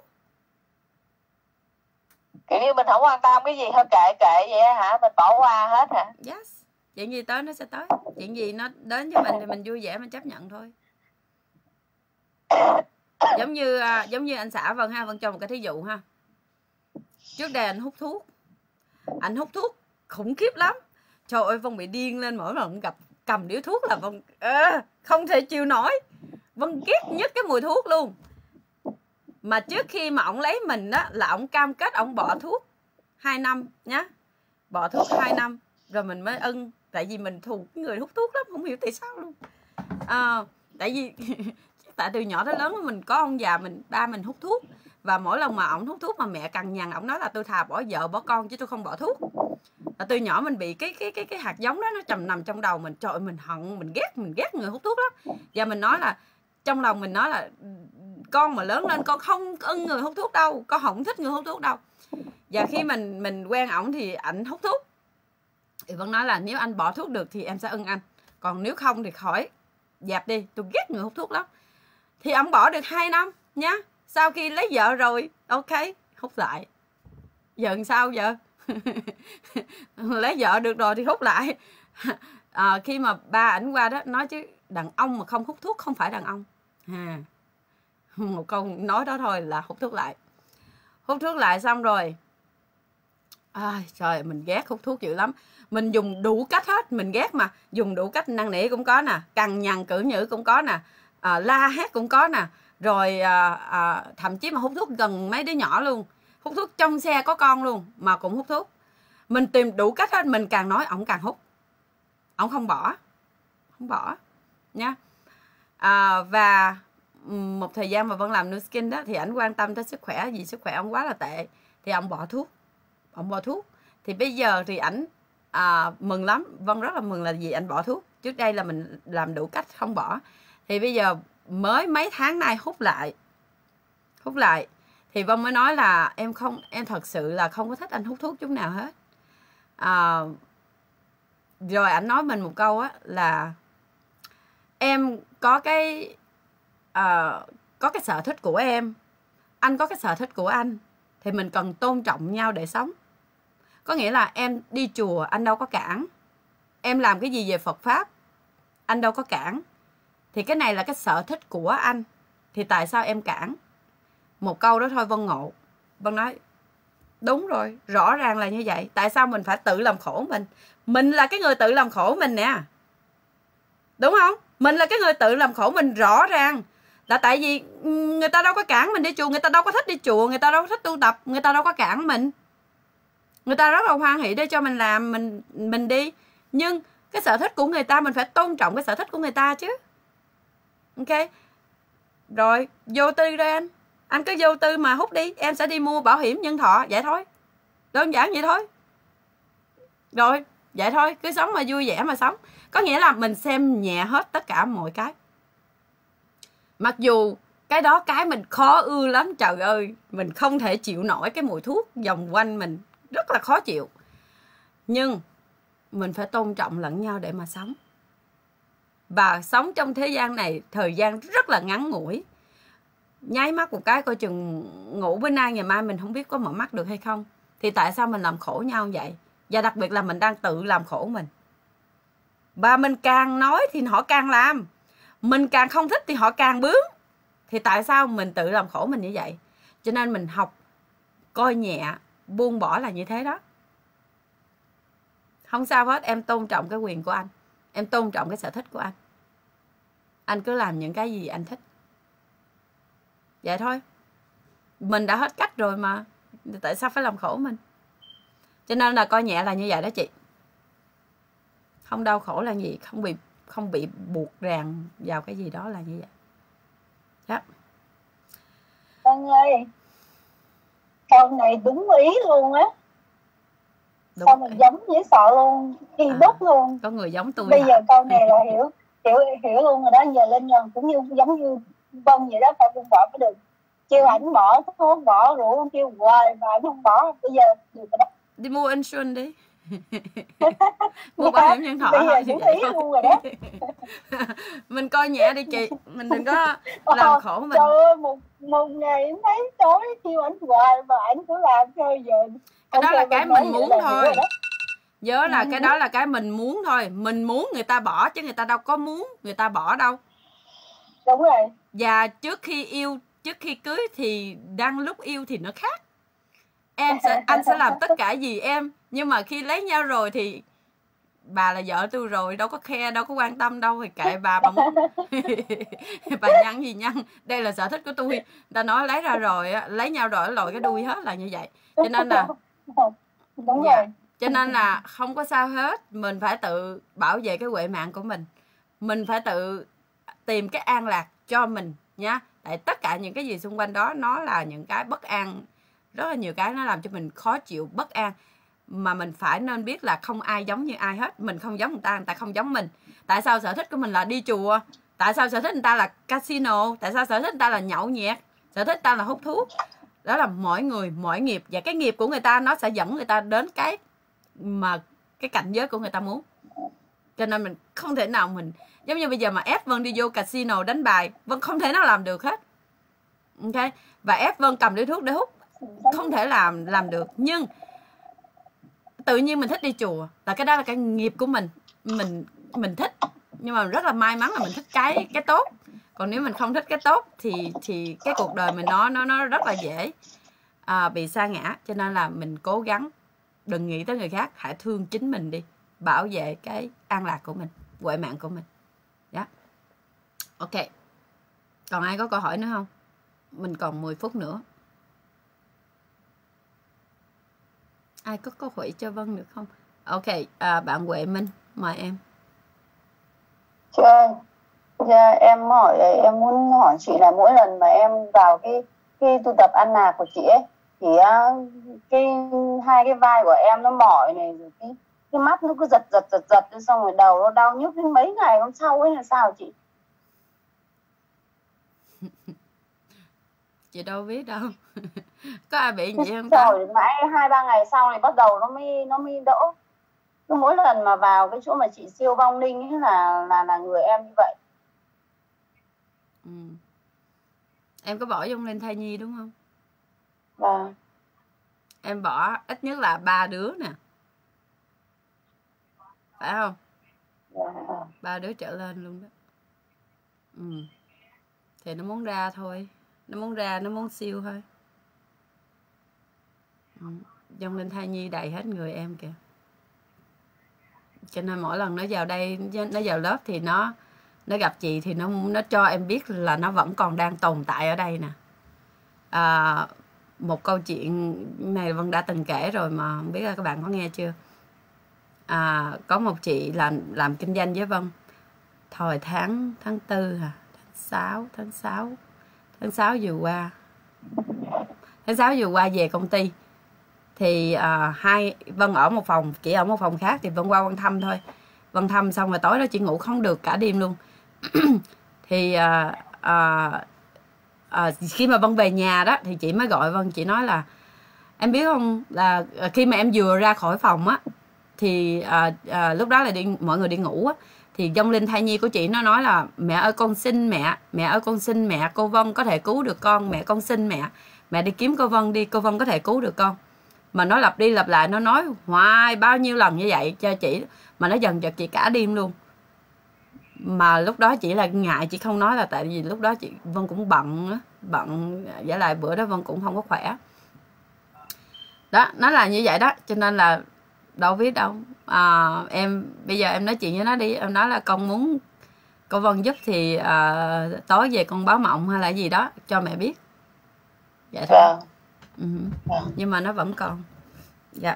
[SPEAKER 6] Kiểu như mình không quan tâm cái gì, thôi kệ kệ vậy hả? Mình bỏ qua hết hả?
[SPEAKER 1] Yes. Chuyện gì tới nó sẽ tới. Chuyện gì nó đến với mình thì mình vui vẻ mình chấp nhận thôi. Giống như giống như anh xã Vân ha, Vân cho một cái thí dụ ha. Trước đây anh hút thuốc. Anh hút thuốc khủng khiếp lắm. Trời ơi Vân bị điên lên mỗi lần gặp cầm điếu thuốc là Vân à, không thể chịu nổi. Vân ghét nhất cái mùi thuốc luôn. Mà trước khi mà ổng lấy mình á là ổng cam kết ổng bỏ thuốc hai năm nhá. Bỏ thuốc hai năm rồi mình mới ưng. Tại vì mình thù người hút thuốc lắm, không hiểu tại sao luôn. À, tại vì tại từ nhỏ tới lớn mình có ông già mình, ba mình hút thuốc. Và mỗi lần mà ổng hút thuốc mà mẹ cằn nhằn, ổng nói là tôi thà bỏ vợ bỏ con chứ tôi không bỏ thuốc. Và từ nhỏ mình bị cái cái cái cái hạt giống đó nó trầm nằm trong đầu mình. Trời ơi, mình hận, mình ghét, mình ghét người hút thuốc lắm. Và mình nói là trong lòng mình nói là con mà lớn lên con không ưng người hút thuốc đâu, con không thích người hút thuốc đâu. Và khi mình mình quen ổng thì ảnh hút thuốc thì Vân nói là nếu anh bỏ thuốc được thì em sẽ ưng anh, còn nếu không thì khỏi dẹp đi, tôi ghét người hút thuốc lắm. Thì ổng bỏ được hai năm nhá. Sau khi lấy vợ rồi ok hút lại. Giờ làm sao giờ? Lấy vợ được rồi thì hút lại. À, khi mà ba ảnh qua đó nói chứ đàn ông mà không hút thuốc không phải đàn ông. À, một câu nói đó thôi là hút thuốc lại. Hút thuốc lại xong rồi à, trời mình ghét hút thuốc dữ lắm. Mình dùng đủ cách hết, mình ghét mà. Dùng đủ cách năn nỉ cũng có nè, cằn nhằn cử nhữ cũng có nè, à, la hét cũng có nè. Rồi à, à, thậm chí mà hút thuốc gần mấy đứa nhỏ luôn. Hút thuốc trong xe có con luôn mà cũng hút thuốc. Mình tìm đủ cách hết, mình càng nói ổng càng hút. Ổng không bỏ. Không bỏ nha. À, và một thời gian mà Vân làm Nu Skin đó thì ảnh quan tâm tới sức khỏe, vì sức khỏe ổng quá là tệ thì ổng bỏ thuốc. Ổng bỏ thuốc. Thì bây giờ thì ảnh à, mừng lắm. Vân rất là mừng là vì anh bỏ thuốc. Trước đây là mình làm đủ cách không bỏ. Thì bây giờ mới mấy tháng nay hút lại. Hút lại. Thì Vân mới nói là em không em thật sự là không có thích anh hút thuốc chút nào hết. À, rồi ảnh nói mình một câu á là em có cái à, có cái sở thích của em, anh có cái sở thích của anh, thì mình cần tôn trọng nhau để sống. Có nghĩa là em đi chùa anh đâu có cản, em làm cái gì về Phật Pháp anh đâu có cản. Thì cái này là cái sở thích của anh, thì tại sao em cản? Một câu đó thôi Vân ngộ. Vân nói đúng rồi, rõ ràng là như vậy. Tại sao mình phải tự làm khổ mình? Mình là cái người tự làm khổ mình nè. Đúng không? Mình là cái người tự làm khổ mình rõ ràng. Là tại vì người ta đâu có cản mình đi chùa, người ta đâu có thích đi chùa, người ta đâu có thích tu tập, người ta đâu có cản mình. Người ta rất là hoan hỷ để cho mình làm, mình mình đi. Nhưng cái sở thích của người ta mình phải tôn trọng cái sở thích của người ta chứ. Ok. Rồi, vô tư đây anh. Anh cứ vô tư mà hút đi, em sẽ đi mua bảo hiểm nhân thọ, vậy thôi. Đơn giản vậy thôi. Rồi, vậy thôi, cứ sống mà vui vẻ mà sống. Có nghĩa là mình xem nhẹ hết tất cả mọi cái. Mặc dù cái đó cái mình khó ưa lắm, trời ơi. Mình không thể chịu nổi cái mùi thuốc vòng quanh mình, rất là khó chịu. Nhưng mình phải tôn trọng lẫn nhau để mà sống. Và sống trong thế gian này thời gian rất là ngắn ngủi. Nháy mắt một cái coi chừng ngủ bữa nay ngày mai mình không biết có mở mắt được hay không. Thì tại sao mình làm khổ nhau vậy? Và đặc biệt là mình đang tự làm khổ mình. Và mình càng nói thì họ càng làm. Mình càng không thích thì họ càng bướng. Thì tại sao mình tự làm khổ mình như vậy? Cho nên mình học coi nhẹ, buông bỏ là như thế đó. Không sao hết, em tôn trọng cái quyền của anh. Em tôn trọng cái sở thích của anh. Anh cứ làm những cái gì anh thích. Vậy thôi. Mình đã hết cách rồi mà. Tại sao phải làm khổ mình? Cho nên là coi nhẹ là như vậy đó chị. Không đau khổ là gì? Không bị không bị buộc ràng vào cái gì đó là như vậy. Đó.
[SPEAKER 7] Vân ơi, câu này đúng ý luôn á.
[SPEAKER 1] Đúng.
[SPEAKER 7] Sao mình giống với sợ luôn, y
[SPEAKER 1] À,
[SPEAKER 7] đúc luôn.
[SPEAKER 1] có người giống tôi
[SPEAKER 7] Bây
[SPEAKER 1] hả?
[SPEAKER 7] giờ câu này là hiểu hiểu hiểu luôn rồi đó. Giờ Linh rồi cũng như giống như Vân vậy đó, phải buông bỏ mới được. Kêu ảnh bỏ thuốc, bỏ rượu, kêu hoài mà ảnh không bỏ. Bây giờ được rồi đó.
[SPEAKER 1] Đi mua insurance đi. Mua bảo hiểm nhân thọ.
[SPEAKER 7] Bây giờ đúng ý luôn rồi đó.
[SPEAKER 1] Mình coi nhẹ đi chị. Mình đừng có làm khổ mình.
[SPEAKER 7] Trời ơi, một, một ngày em thấy tối kêu ảnh hoài mà ảnh cứ làm thôi giờ.
[SPEAKER 1] Cái đó là cái mình muốn thôi. Nhớ là
[SPEAKER 7] Ừ.
[SPEAKER 1] cái đó là cái mình muốn thôi. Mình muốn người ta bỏ chứ người ta đâu có muốn người ta bỏ đâu.
[SPEAKER 7] Đúng rồi.
[SPEAKER 1] Và trước khi yêu, trước khi cưới thì đang lúc yêu thì nó khác. Em sẽ, anh sẽ làm tất cả gì em. Nhưng mà khi lấy nhau rồi thì bà là vợ tôi rồi, đâu có khe, đâu có quan tâm đâu. Thì kệ bà, bà muốn bà nhăn gì nhăn. Đây là sở thích của tôi. Ta nói lấy ra rồi, lấy nhau rồi lòi cái đuôi hết là như vậy. Cho nên là
[SPEAKER 7] Đúng
[SPEAKER 1] dạ.
[SPEAKER 7] rồi.
[SPEAKER 1] Cho nên là không có sao hết. Mình phải tự bảo vệ cái huệ mạng của mình. Mình phải tự tìm cái an lạc cho mình nha. Tại tất cả những cái gì xung quanh đó nó là những cái bất an. Rất là nhiều cái nó làm cho mình khó chịu, bất an. Mà mình phải nên biết là không ai giống như ai hết. Mình không giống người ta, người ta không giống mình. Tại sao sở thích của mình là đi chùa? Tại sao sở thích người ta là casino? Tại sao sở thích người ta là nhậu nhẹt? Sở thích người ta là hút thuốc? Đó là mỗi người, mỗi nghiệp. Và cái nghiệp của người ta nó sẽ dẫn người ta đến cái mà cái cảnh giới của người ta muốn. Cho nên mình không thể nào mình giống như bây giờ mà ép Vân đi vô casino đánh bài, Vân không thể nào làm được hết. Ok. Và ép Vân cầm điếu thuốc để hút, không thể làm làm được. Nhưng tự nhiên mình thích đi chùa, là cái đó là cái nghiệp của mình. Mình mình thích, nhưng mà rất là may mắn là mình thích cái cái tốt. Còn nếu mình không thích cái tốt thì thì cái cuộc đời mình nó nó nó rất là dễ à, bị sa ngã. Cho nên là mình cố gắng đừng nghĩ tới người khác, hãy thương chính mình đi, bảo vệ cái an lạc của mình, huệ mạng của mình. Đó. Ok. Còn ai có câu hỏi nữa không? Mình còn mười phút nữa. Ai có câu hỏi cho Vân được không? Ok, à, bạn Huệ Minh, mời em.
[SPEAKER 8] Chị ơi, dạ, em hỏi em muốn hỏi chị là mỗi lần mà em vào cái cái tu tập ăn nạc của chị ấy thì cái hai cái vai của em nó mỏi này, rồi cái cái mắt nó cứ giật giật giật giật, xong rồi đầu nó đau nhức đến mấy ngày hôm sau ấy là sao chị?
[SPEAKER 1] Chị đâu biết đâu. Có ai bị gì không ta?
[SPEAKER 8] Rồi mãi hai ba ngày sau này bắt đầu nó mới nó mới đỡ. Cứ mỗi lần mà vào cái chỗ mà chị siêu vong linh ấy là là là người em như vậy.
[SPEAKER 1] Ừ. Em có bỏ vong linh thai nhi đúng không?
[SPEAKER 8] Vâng.
[SPEAKER 1] Em bỏ ít nhất là ba đứa nè, phải không?
[SPEAKER 8] Dạ.
[SPEAKER 1] Ba đứa trở lên luôn đó. Ừ. Thì nó muốn ra thôi, nó muốn ra, nó muốn siêu thôi. Ừ. Vong linh thai nhi đầy hết người em kìa. Cho nên mỗi lần nó vào đây, nó vào lớp thì nó nó gặp chị thì nó nó cho em biết là nó vẫn còn đang tồn tại ở đây nè. À, một câu chuyện này Vân đã từng kể rồi mà không biết là các bạn có nghe chưa. À, có một chị làm làm kinh doanh với Vân thời tháng tháng tư hả, tháng sáu tháng sáu tháng sáu vừa qua tháng sáu vừa qua về công ty thì à, hai Vân ở một phòng, chỉ ở một phòng khác thì Vân qua Vân thăm thôi. Vân thăm xong rồi tối đó chị ngủ không được cả đêm luôn. Thì à, à, à, khi mà Vân về nhà đó thì chị mới gọi Vân, chị nói là em biết không, là khi mà em vừa ra khỏi phòng á thì à, à, lúc đó là đi, mọi người đi ngủ á, thì vong linh thai nhi của chị nó nói là mẹ ơi con xin mẹ, mẹ ơi con xin mẹ, cô Vân có thể cứu được con, mẹ con xin mẹ, mẹ đi kiếm cô Vân đi, cô Vân có thể cứu được con. Mà nó lặp đi lặp lại, nó nói hoài bao nhiêu lần như vậy cho chị, mà nó dần dần chị cả đêm luôn. Mà lúc đó chị là ngại, chị không nói là tại vì lúc đó chị Vân cũng bận á, bận giả lại bữa đó Vân cũng không có khỏe đó, nó là như vậy đó. Cho nên là đâu biết đâu. À, em bây giờ em nói chuyện với nó đi, em nói là con muốn cô Vân giúp thì à, tối về con báo mộng hay là gì đó cho mẹ biết vậy thôi.
[SPEAKER 8] Vâng.
[SPEAKER 1] Ừ. Nhưng mà nó vẫn còn. Dạ.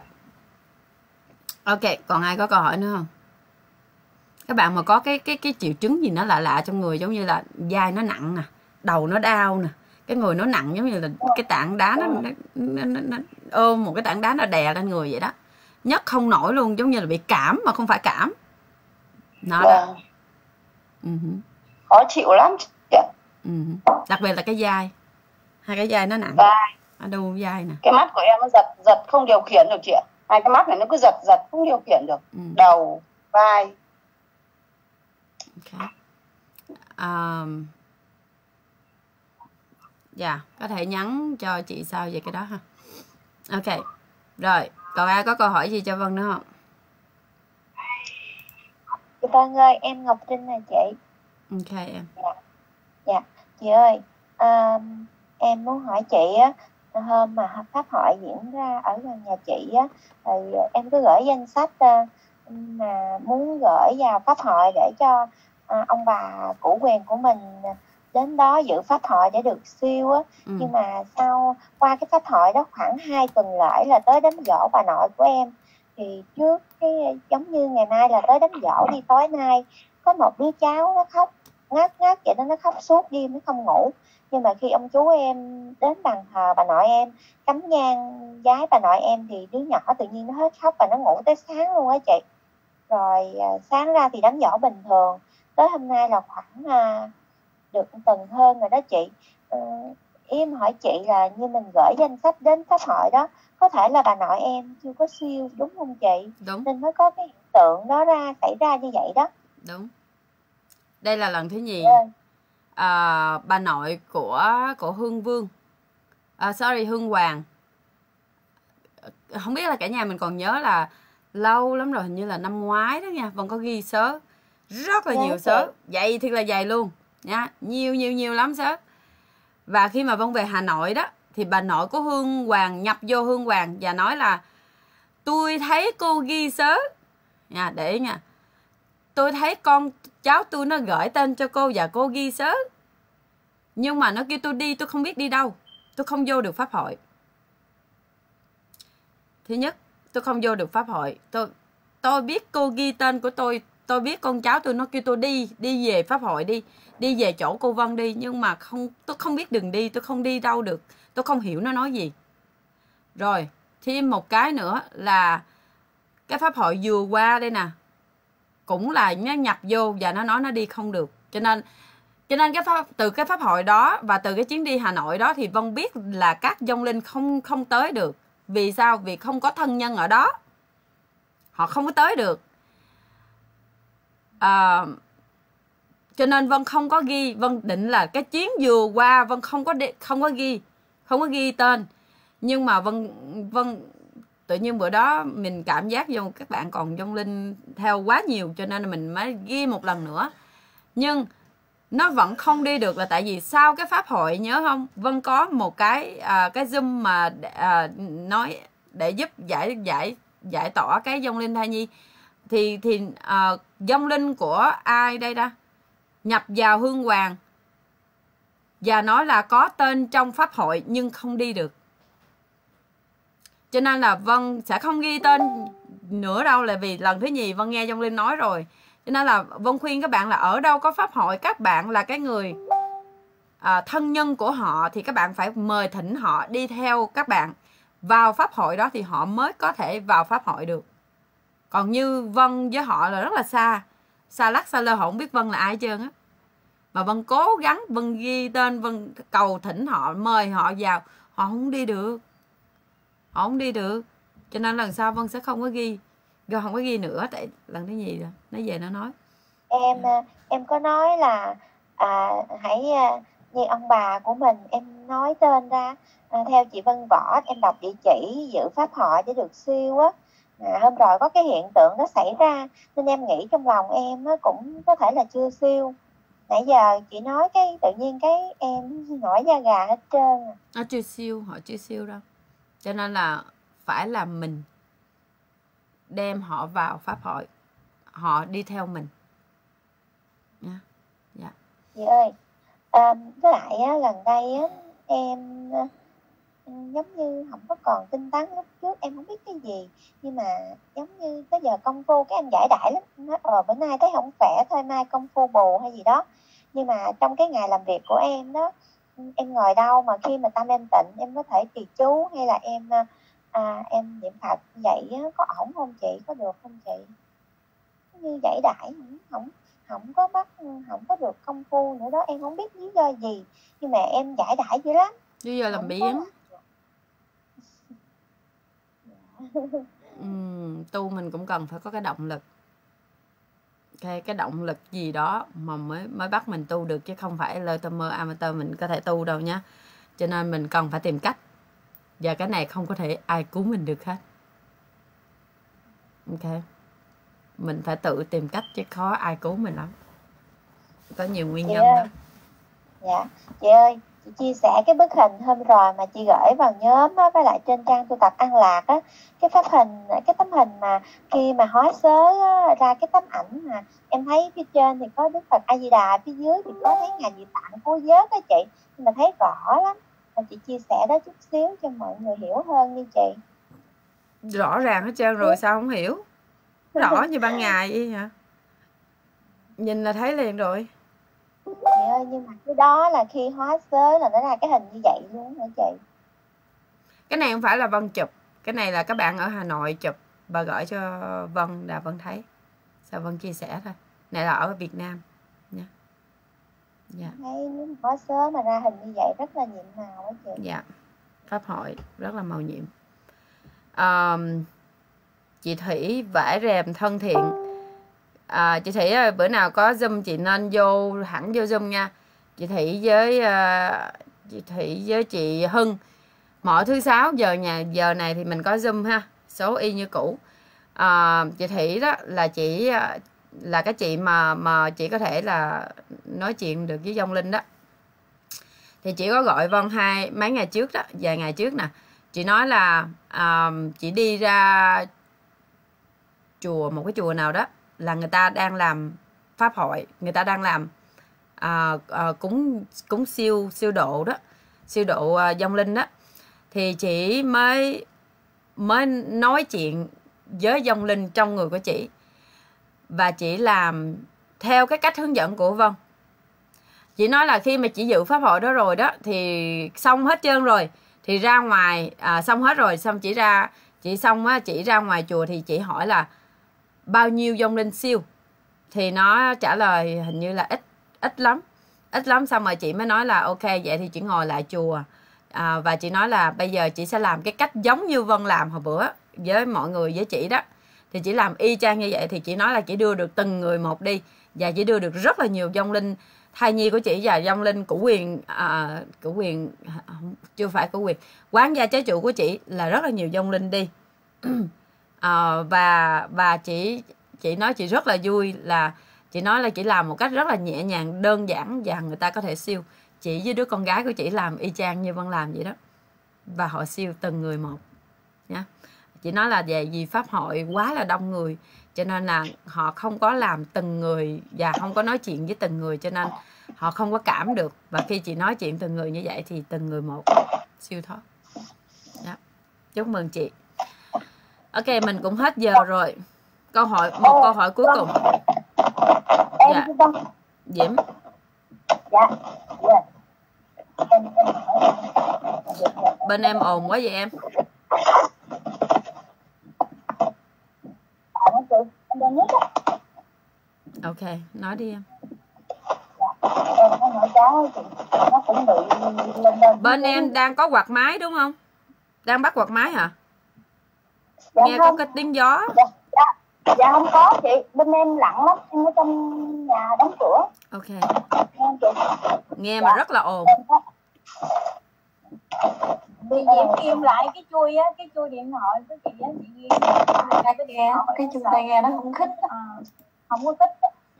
[SPEAKER 1] Ok, còn ai có câu hỏi nữa không? Các bạn mà có cái cái cái triệu chứng gì nó lạ lạ trong người, giống như là vai nó nặng nè, đầu nó đau nè, cái người nó nặng giống như là cái tảng đá nó, nó, nó, nó, nó ôm một cái tảng đá nó đè lên người vậy đó, nhấc không nổi luôn, giống như là bị cảm mà không phải cảm. Nó đó.
[SPEAKER 8] Vâng.
[SPEAKER 1] Ừ.
[SPEAKER 8] Khó chịu lắm chị.
[SPEAKER 1] Ừ. Đặc biệt là cái vai, hai cái vai nó nặng,
[SPEAKER 8] Vai.
[SPEAKER 1] ở đâu vai nè.
[SPEAKER 8] Cái mắt của em nó giật giật không điều khiển được chị ạ. Hai cái mắt này nó cứ giật giật không điều khiển được.
[SPEAKER 1] Ừ.
[SPEAKER 8] Đầu, vai.
[SPEAKER 1] Okay. Um, dạ, yeah, có thể nhắn cho chị sau về cái đó ha. Ok, rồi, còn ai có câu hỏi gì cho Vân nữa không?
[SPEAKER 9] Chị Vân ơi, em Ngọc Trinh nè chị.
[SPEAKER 1] Ok em.
[SPEAKER 9] Dạ, dạ. Chị ơi, à, em muốn hỏi chị á, hôm mà pháp hội diễn ra ở gần nhà chị á, thì em cứ gửi danh sách mà muốn gửi vào pháp hội để cho à, ông bà chủ quyền của mình đến đó dự pháp hội để được siêu á. Ừ. Nhưng mà sau qua cái pháp hội đó khoảng hai tuần lễ là tới đám giỗ bà nội của em. Thì trước cái giống như ngày nay là tới đám giỗ đi, tối nay có một đứa cháu nó khóc ngát ngát vậy đó, nó khóc suốt đêm nó không ngủ. Nhưng mà khi ông chú em đến bàn thờ bà nội em cắm nhang vái bà nội em thì đứa nhỏ tự nhiên nó hết khóc và nó ngủ tới sáng luôn á chị. Rồi à, sáng ra thì đám giỗ bình thường. Tới hôm nay là khoảng à, được tuần hơn rồi đó chị. Ừ, em hỏi chị là như mình gửi danh sách đến pháp hội đó, có thể là bà nội em chưa có siêu đúng không chị?
[SPEAKER 1] Đúng.
[SPEAKER 9] Nên mới có cái hiện tượng đó ra xảy ra như vậy đó.
[SPEAKER 1] Đúng. Đây là lần thứ nhì.
[SPEAKER 9] Yeah.
[SPEAKER 1] À, bà nội của của Hương Vương, à, sorry Hương Hoàng, không biết là cả nhà mình còn nhớ là lâu lắm rồi, hình như là năm ngoái đó nha, Vân có ghi sớ rất là yeah, nhiều sớ, dày thiệt là dày luôn nha, nhiều nhiều nhiều lắm sớ. Và khi mà Vân về Hà Nội đó thì bà nội của Hương Hoàng nhập vô Hương Hoàng và nói là tôi thấy cô ghi sớ nha, để ý nha, tôi thấy con cháu tôi nó gửi tên cho cô và cô ghi sớ, nhưng mà nó kêu tôi đi, tôi không biết đi đâu, tôi không vô được pháp hội. Thứ nhất, tôi không vô được pháp hội. Tôi tôi biết cô ghi tên của tôi, tôi biết con cháu tôi nó kêu tôi đi, đi về pháp hội đi, đi về chỗ cô Vân đi, nhưng mà không, tôi không biết đường đi, tôi không đi đâu được, tôi không hiểu nó nói gì. Rồi, thêm một cái nữa là cái pháp hội vừa qua đây nè, cũng là nó nhập vô và nó nói nó đi không được. Cho nên cho nên cái pháp, từ cái pháp hội đó và từ cái chuyến đi Hà Nội đó thì Vân biết là các vong linh không không tới được. Vì sao? Vì không có thân nhân ở đó, họ không có tới được. À, cho nên Vân không có ghi. Vân định là cái chuyến vừa qua Vân không có đi, không có ghi không có ghi tên, nhưng mà Vân Vân tự nhiên bữa đó mình cảm giác vô các bạn còn vong linh theo quá nhiều, cho nên là mình mới ghi một lần nữa. Nhưng nó vẫn không đi được là tại vì sau cái pháp hội, nhớ không, Vân có một cái à, cái zoom mà à, nói để giúp giải giải giải tỏa cái vong linh thai nhi. Thì thì à, vong linh của ai đây ta? nhập vào hương hoàng và nói là có tên trong pháp hội nhưng không đi được. Cho nên là Vân sẽ không ghi tên nữa đâu, là vì lần thứ nhì Vân nghe Vong Linh nói rồi. Cho nên là Vân khuyên các bạn là ở đâu có pháp hội, các bạn là cái người à, thân nhân của họ thì các bạn phải mời thỉnh họ đi theo các bạn vào pháp hội đó thì họ mới có thể vào pháp hội được. Còn như Vân với họ là rất là xa, xa lắc xa lơ, họ không biết Vân là ai hết trơn á. Mà Vân cố gắng, Vân ghi tên, Vân cầu thỉnh họ, mời họ vào, họ không đi được. Họ không đi được. Cho nên lần sau Vân sẽ không có ghi, rồi không có ghi nữa, tại lần thứ nhì rồi, nó về nó nói.
[SPEAKER 9] Em em có nói là à, hãy như ông bà của mình, em nói tên ra. À, theo chị Vân Võ, em đọc địa chỉ giữ pháp hội để được siêu á. À, hôm rồi có cái hiện tượng nó xảy ra nên em nghĩ trong lòng em nó cũng có thể là chưa siêu. Nãy giờ chị nói cái tự nhiên cái em nổi da gà hết trơn.
[SPEAKER 1] Nó chưa siêu, họ chưa siêu đâu. Cho nên là phải là mình đem họ vào pháp hội, họ đi theo mình nha. Dạ.
[SPEAKER 9] Chị ơi, à, với lại á, gần đây á, em giống như không có còn tinh tấn lúc trước, em không biết cái gì, nhưng mà giống như tới giờ công phu cái em giải đãi lắm, nói ờ bữa nay thấy không khỏe thôi, mai công phu bù hay gì đó. Nhưng mà trong cái ngày làm việc của em đó, em ngồi đâu mà khi mà tâm em tịnh em có thể trì chú hay là em à, em niệm Phật vậy á, có ổn không chị, có được không chị? Như giải đãi không không không có bắt, không có được công phu nữa đó, em không biết lý do gì nhưng mà em giải đãi dữ lắm.
[SPEAKER 1] Lý do làm biến. uhm, tu mình cũng cần phải có cái động lực, cái cái động lực gì đó mà mới mới bắt mình tu được, chứ không phải lơ tơ mơ amateur mình có thể tu đâu nhá. Cho nên mình cần phải tìm cách, và cái này không có thể ai cứu mình được hết. Ok, mình phải tự tìm cách chứ khó ai cứu mình lắm, có nhiều nguyên
[SPEAKER 9] chị
[SPEAKER 1] nhân
[SPEAKER 9] ơi,
[SPEAKER 1] đó.
[SPEAKER 9] Dạ chị ơi, chị chia sẻ cái bức hình hôm rồi mà chị gửi vào nhóm á, với lại trên trang tu tập An Lạc á, cái pháp hình, cái tấm hình mà khi mà hóa sớ á, ra cái tấm ảnh mà em thấy phía trên thì có Đức Phật A Di Đà, phía dưới thì có thấy Ngài Địa Tạng Cố Vớt á chị, nhưng mà thấy rõ lắm. Mà chị chia sẻ đó chút xíu cho mọi người hiểu hơn đi chị.
[SPEAKER 1] Rõ ràng hết trơn rồi, sao không hiểu? Rõ như ban ngày vậy hả? Nhìn là thấy liền rồi.
[SPEAKER 9] Chị ơi, nhưng mà cái đó là khi hóa sớ là nó ra cái hình như vậy luôn hả chị?
[SPEAKER 1] Cái này không phải là Vân chụp, cái này là các bạn ở Hà Nội chụp và gửi cho Vân, là Vân thấy. Sao Vân chia sẻ thôi. Này là ở Việt Nam nha. Dạ.
[SPEAKER 9] Thấy nếu mà hóa sớ mà ra hình như vậy rất là nhiệm màu á chị.
[SPEAKER 1] Dạ. Pháp hội rất là màu nhiệm. À, chị Thủy vải rèm thân thiện. À, chị Thủy ơi, bữa nào có Zoom chị nên vô hẳn vô Zoom nha. Chị Thủy với uh, chị Thủy với chị Hưng mỗi thứ sáu giờ nhà giờ này thì mình có Zoom ha, số y như cũ. À, chị Thủy đó là chị là cái chị mà mà chị có thể là nói chuyện được với Vong Linh đó. Thì chị có gọi Vân hai mấy ngày trước đó, vài ngày trước nè, chị nói là à, chị đi ra chùa, một cái chùa nào đó là người ta đang làm pháp hội, người ta đang làm à, à, cúng cúng siêu siêu độ đó, siêu độ à, Vong Linh đó. Thì chị mới mới nói chuyện với Vong Linh trong người của chị, và chị làm theo cái cách hướng dẫn của Vân. Chị nói là khi mà chị dự pháp hội đó rồi đó thì xong hết trơn rồi thì ra ngoài à, xong hết rồi, xong chị ra chị xong á, chị ra ngoài chùa thì chị hỏi là bao nhiêu Vong Linh siêu, thì nó trả lời hình như là ít ít lắm ít lắm. Xong rồi chị mới nói là ok, vậy thì chị ngồi lại chùa à, và chị nói là bây giờ chị sẽ làm cái cách giống như Vân làm hồi bữa với mọi người, với chị đó, thì chị làm y chang như vậy. Thì chị nói là chị đưa được từng người một đi, và chị đưa được rất là nhiều Vong Linh thai nhi của chị và Vong Linh của quyền à, của quyền chưa phải của quyền quán gia chế trụ của chị là rất là nhiều Vong Linh đi. à, và và chị chị nói chị rất là vui, là chị nói là chị làm một cách rất là nhẹ nhàng, đơn giản và người ta có thể siêu. Chị với đứa con gái của chị làm y chang như Vân làm vậy đó, và họ siêu từng người một nhá. Chị nói là về vì pháp hội quá là đông người, cho nên là họ không có làm từng người và không có nói chuyện với từng người, cho nên họ không có cảm được. Và khi chị nói chuyện từng người như vậy thì từng người một siêu thoát. Đó. Chúc mừng chị. Ok, mình cũng hết giờ rồi. Câu hỏi một câu hỏi cuối cùng.
[SPEAKER 7] Em
[SPEAKER 1] Dạ.
[SPEAKER 7] Vâng.
[SPEAKER 1] Diễm.
[SPEAKER 7] Dạ. Dạ. Em, em,
[SPEAKER 1] Bên em ồn quá vậy em.
[SPEAKER 7] em đang nhất á.
[SPEAKER 1] Ok, nói đi em.
[SPEAKER 7] Em có nói cháu chị, nó cũng bị lên lên.
[SPEAKER 1] Bên em đang có quạt máy đúng không? Đang bắt quạt máy hả?
[SPEAKER 7] Dạ
[SPEAKER 1] Nghe
[SPEAKER 7] không.
[SPEAKER 1] có cái tiếng gió.
[SPEAKER 7] Dạ, dạ, dạ không có chị, bên em lặng lắm, em ở trong nhà đóng cửa.
[SPEAKER 1] Ok.
[SPEAKER 7] Nghe chị.
[SPEAKER 1] Nghe mà rất là ồn.
[SPEAKER 7] Em có.
[SPEAKER 3] Vì Diễm im lại cái chui á, cái chui điện thoại của chị á, chị ghi cái điện
[SPEAKER 8] Nghe,
[SPEAKER 3] thoại
[SPEAKER 8] cái chuông tai nghe nó không khích.
[SPEAKER 3] à, không có thích.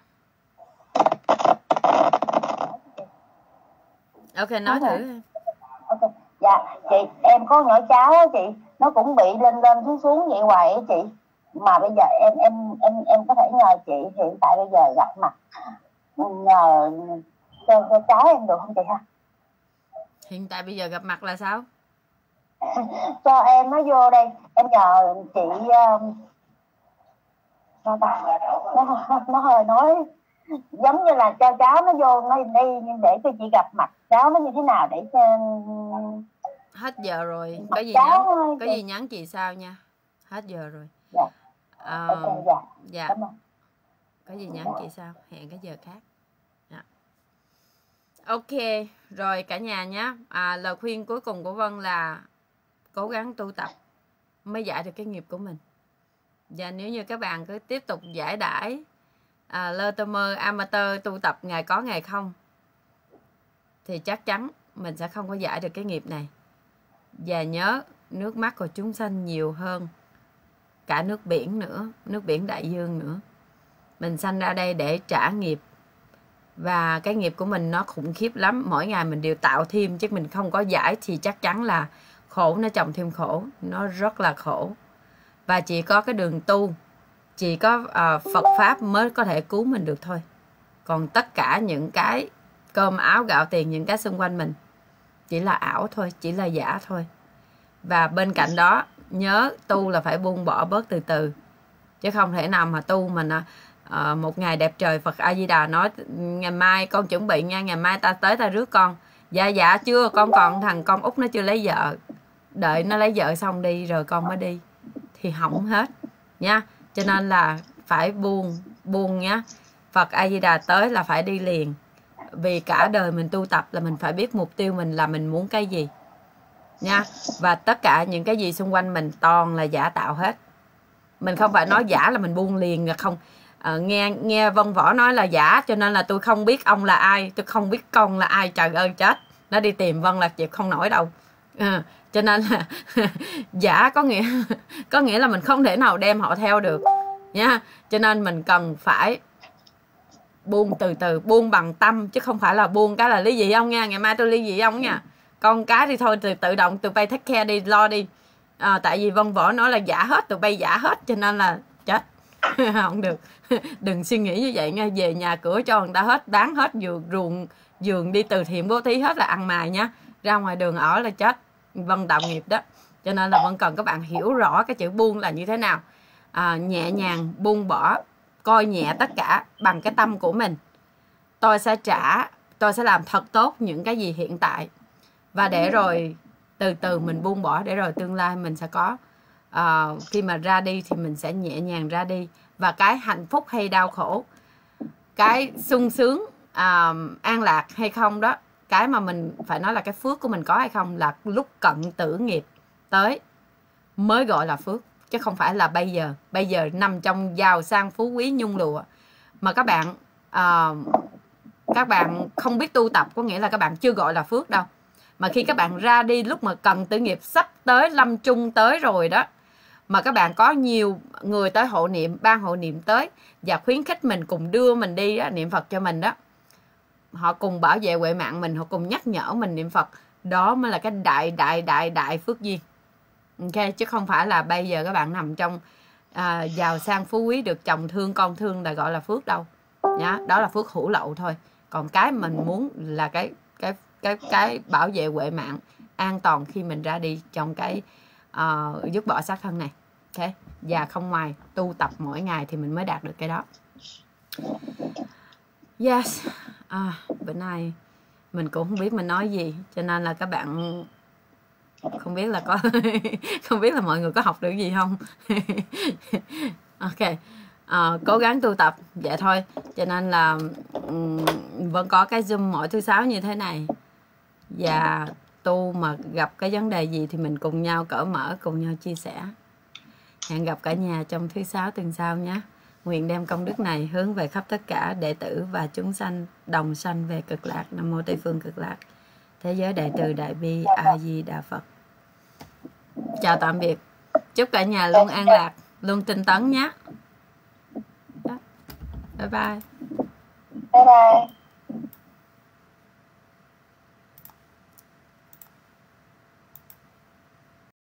[SPEAKER 1] Ok, nói thử em.
[SPEAKER 7] Okay. Dạ, chị, em có nhỏ cháu á chị, nó cũng bị lên lên xuống xuống vậy hoài á chị. Mà bây giờ em em em em có thể nhờ chị hiện tại bây giờ gặp mặt nhờ cho, cho cháu em được không chị ha?
[SPEAKER 1] Hiện tại bây giờ gặp mặt là sao?
[SPEAKER 7] Cho em nó vô đây, em nhờ chị um, nó, nó, nó hơi nói giống như là cho cháu nó vô nó đây để cho chị gặp mặt cháu nó như thế nào để cho...
[SPEAKER 1] Hết giờ rồi, có gì
[SPEAKER 7] cháu
[SPEAKER 1] nhắn,
[SPEAKER 7] ơi,
[SPEAKER 1] có gì nhắn chị sao nha. Hết giờ rồi.
[SPEAKER 7] Dạ.
[SPEAKER 1] À,
[SPEAKER 7] Okay, dạ.
[SPEAKER 1] dạ.
[SPEAKER 7] Cảm ơn.
[SPEAKER 1] Có gì nhắn chị sao, hẹn cái giờ khác. Dạ. Ok, rồi cả nhà nhé. À, lời khuyên cuối cùng của Vân là cố gắng tu tập mới giải được cái nghiệp của mình. Và nếu như các bạn cứ tiếp tục giải đãi à, lơ tơ mơ amateur tu tập ngày có ngày không thì chắc chắn mình sẽ không có giải được cái nghiệp này. Và nhớ nước mắt của chúng sanh nhiều hơn cả nước biển nữa, nước biển đại dương nữa. Mình sanh ra đây để trả nghiệp. Và cái nghiệp của mình nó khủng khiếp lắm. Mỗi ngày mình đều tạo thêm, chứ mình không có giải thì chắc chắn là khổ nó chồng thêm khổ. Nó rất là khổ. Và chỉ có cái đường tu, chỉ có uh, Phật Pháp mới có thể cứu mình được thôi. Còn tất cả những cái cơm áo gạo tiền, những cái xung quanh mình chỉ là ảo thôi, chỉ là giả thôi. Và bên cạnh đó nhớ tu là phải buông bỏ bớt từ từ. Chứ không thể nào mà tu mình uh, một ngày đẹp trời Phật A Di Đà nói ngày mai con chuẩn bị nha, ngày mai ta tới ta rước con. Dạ dạ chưa, con còn thằng con út nó chưa lấy vợ. Đợi nó lấy vợ xong đi rồi con mới đi. Thì hỏng hết nha. Cho nên là phải buông, buông nhá. Phật A Di Đà tới là phải đi liền. Vì cả đời mình tu tập là mình phải biết mục tiêu mình là mình muốn cái gì nha. Và tất cả những cái gì xung quanh mình toàn là giả tạo hết. Mình không phải nói giả là mình buông liền. Không à, nghe nghe Vân Võ nói là giả, cho nên là tôi không biết ông là ai, tôi không biết con là ai. Trời ơi chết, nó đi tìm Vân là chịu không nổi đâu. À, cho nên là giả có nghĩa có nghĩa là mình không thể nào đem họ theo được nha. Cho nên mình cần phải buông từ từ, buông bằng tâm, chứ không phải là buông cái là ly dị ông nha, ngày mai tôi ly dị ông nha. Con cái thì thôi, từ tự động tụi bay take care đi, lo đi. À, tại vì Vân Võ nói là giả hết, tụi bay giả hết, cho nên là chết. Không được. Đừng suy nghĩ như vậy nha. Về nhà cửa cho người ta hết, bán hết giường, ruộng giường đi từ thiện bố thí hết là ăn mài nha. Ra ngoài đường ở là chết. Vân tạo nghiệp đó. Cho nên là Vân cần các bạn hiểu rõ cái chữ buông là như thế nào. À, nhẹ nhàng buông bỏ, coi nhẹ tất cả bằng cái tâm của mình. Tôi sẽ trả, tôi sẽ làm thật tốt những cái gì hiện tại. Và để rồi từ từ mình buông bỏ, để rồi tương lai mình sẽ có uh, khi mà ra đi thì mình sẽ nhẹ nhàng ra đi. Và cái hạnh phúc hay đau khổ, cái sung sướng, uh, an lạc hay không đó, cái mà mình phải nói là cái phước của mình có hay không là lúc cận tử nghiệp tới mới gọi là phước. Chứ không phải là bây giờ. Bây giờ nằm trong giàu sang phú quý nhung lụa. Mà các bạn uh, các bạn không biết tu tập, có nghĩa là các bạn chưa gọi là phước đâu. Mà khi các bạn ra đi lúc mà cận tử nghiệp sắp tới, lâm chung tới rồi đó, mà các bạn có nhiều người tới hộ niệm, ban hộ niệm tới và khuyến khích mình, cùng đưa mình đi đó, niệm Phật cho mình đó. Họ cùng bảo vệ huệ mạng mình, họ cùng nhắc nhở mình niệm Phật. Đó mới là cái đại đại đại đại phước duyên. Ok, chứ không phải là bây giờ các bạn nằm trong à, giàu sang phú quý, được chồng thương con thương là gọi là phước đâu nhá. Đó là phước hữu lậu thôi. Còn cái mình muốn là cái cái cái cái bảo vệ huệ mạng an toàn khi mình ra đi trong cái uh, dứt bỏ xác thân này. Ok, và không ngoài tu tập mỗi ngày thì mình mới đạt được cái đó. Yes. À, bữa nay mình cũng không biết mình nói gì, cho nên là các bạn không biết là có không biết là mọi người có học được gì không. Ok, à, cố gắng tu tập vậy thôi. Cho nên là um, vẫn có cái Zoom mỗi thứ sáu như thế này, và tu mà gặp cái vấn đề gì thì mình cùng nhau cởi mở, cùng nhau chia sẻ. Hẹn gặp cả nhà trong thứ sáu tuần sau nhé. Nguyện đem công đức này hướng về khắp tất cả đệ tử và chúng sanh đồng sanh về cực lạc. Nam mô Tây phương cực lạc. Thế giới đại từ đại bi A Di Đà Phật. Chào tạm biệt. Chúc cả nhà luôn an lạc, luôn tinh tấn nhé. Bye bye.
[SPEAKER 6] Bye bye.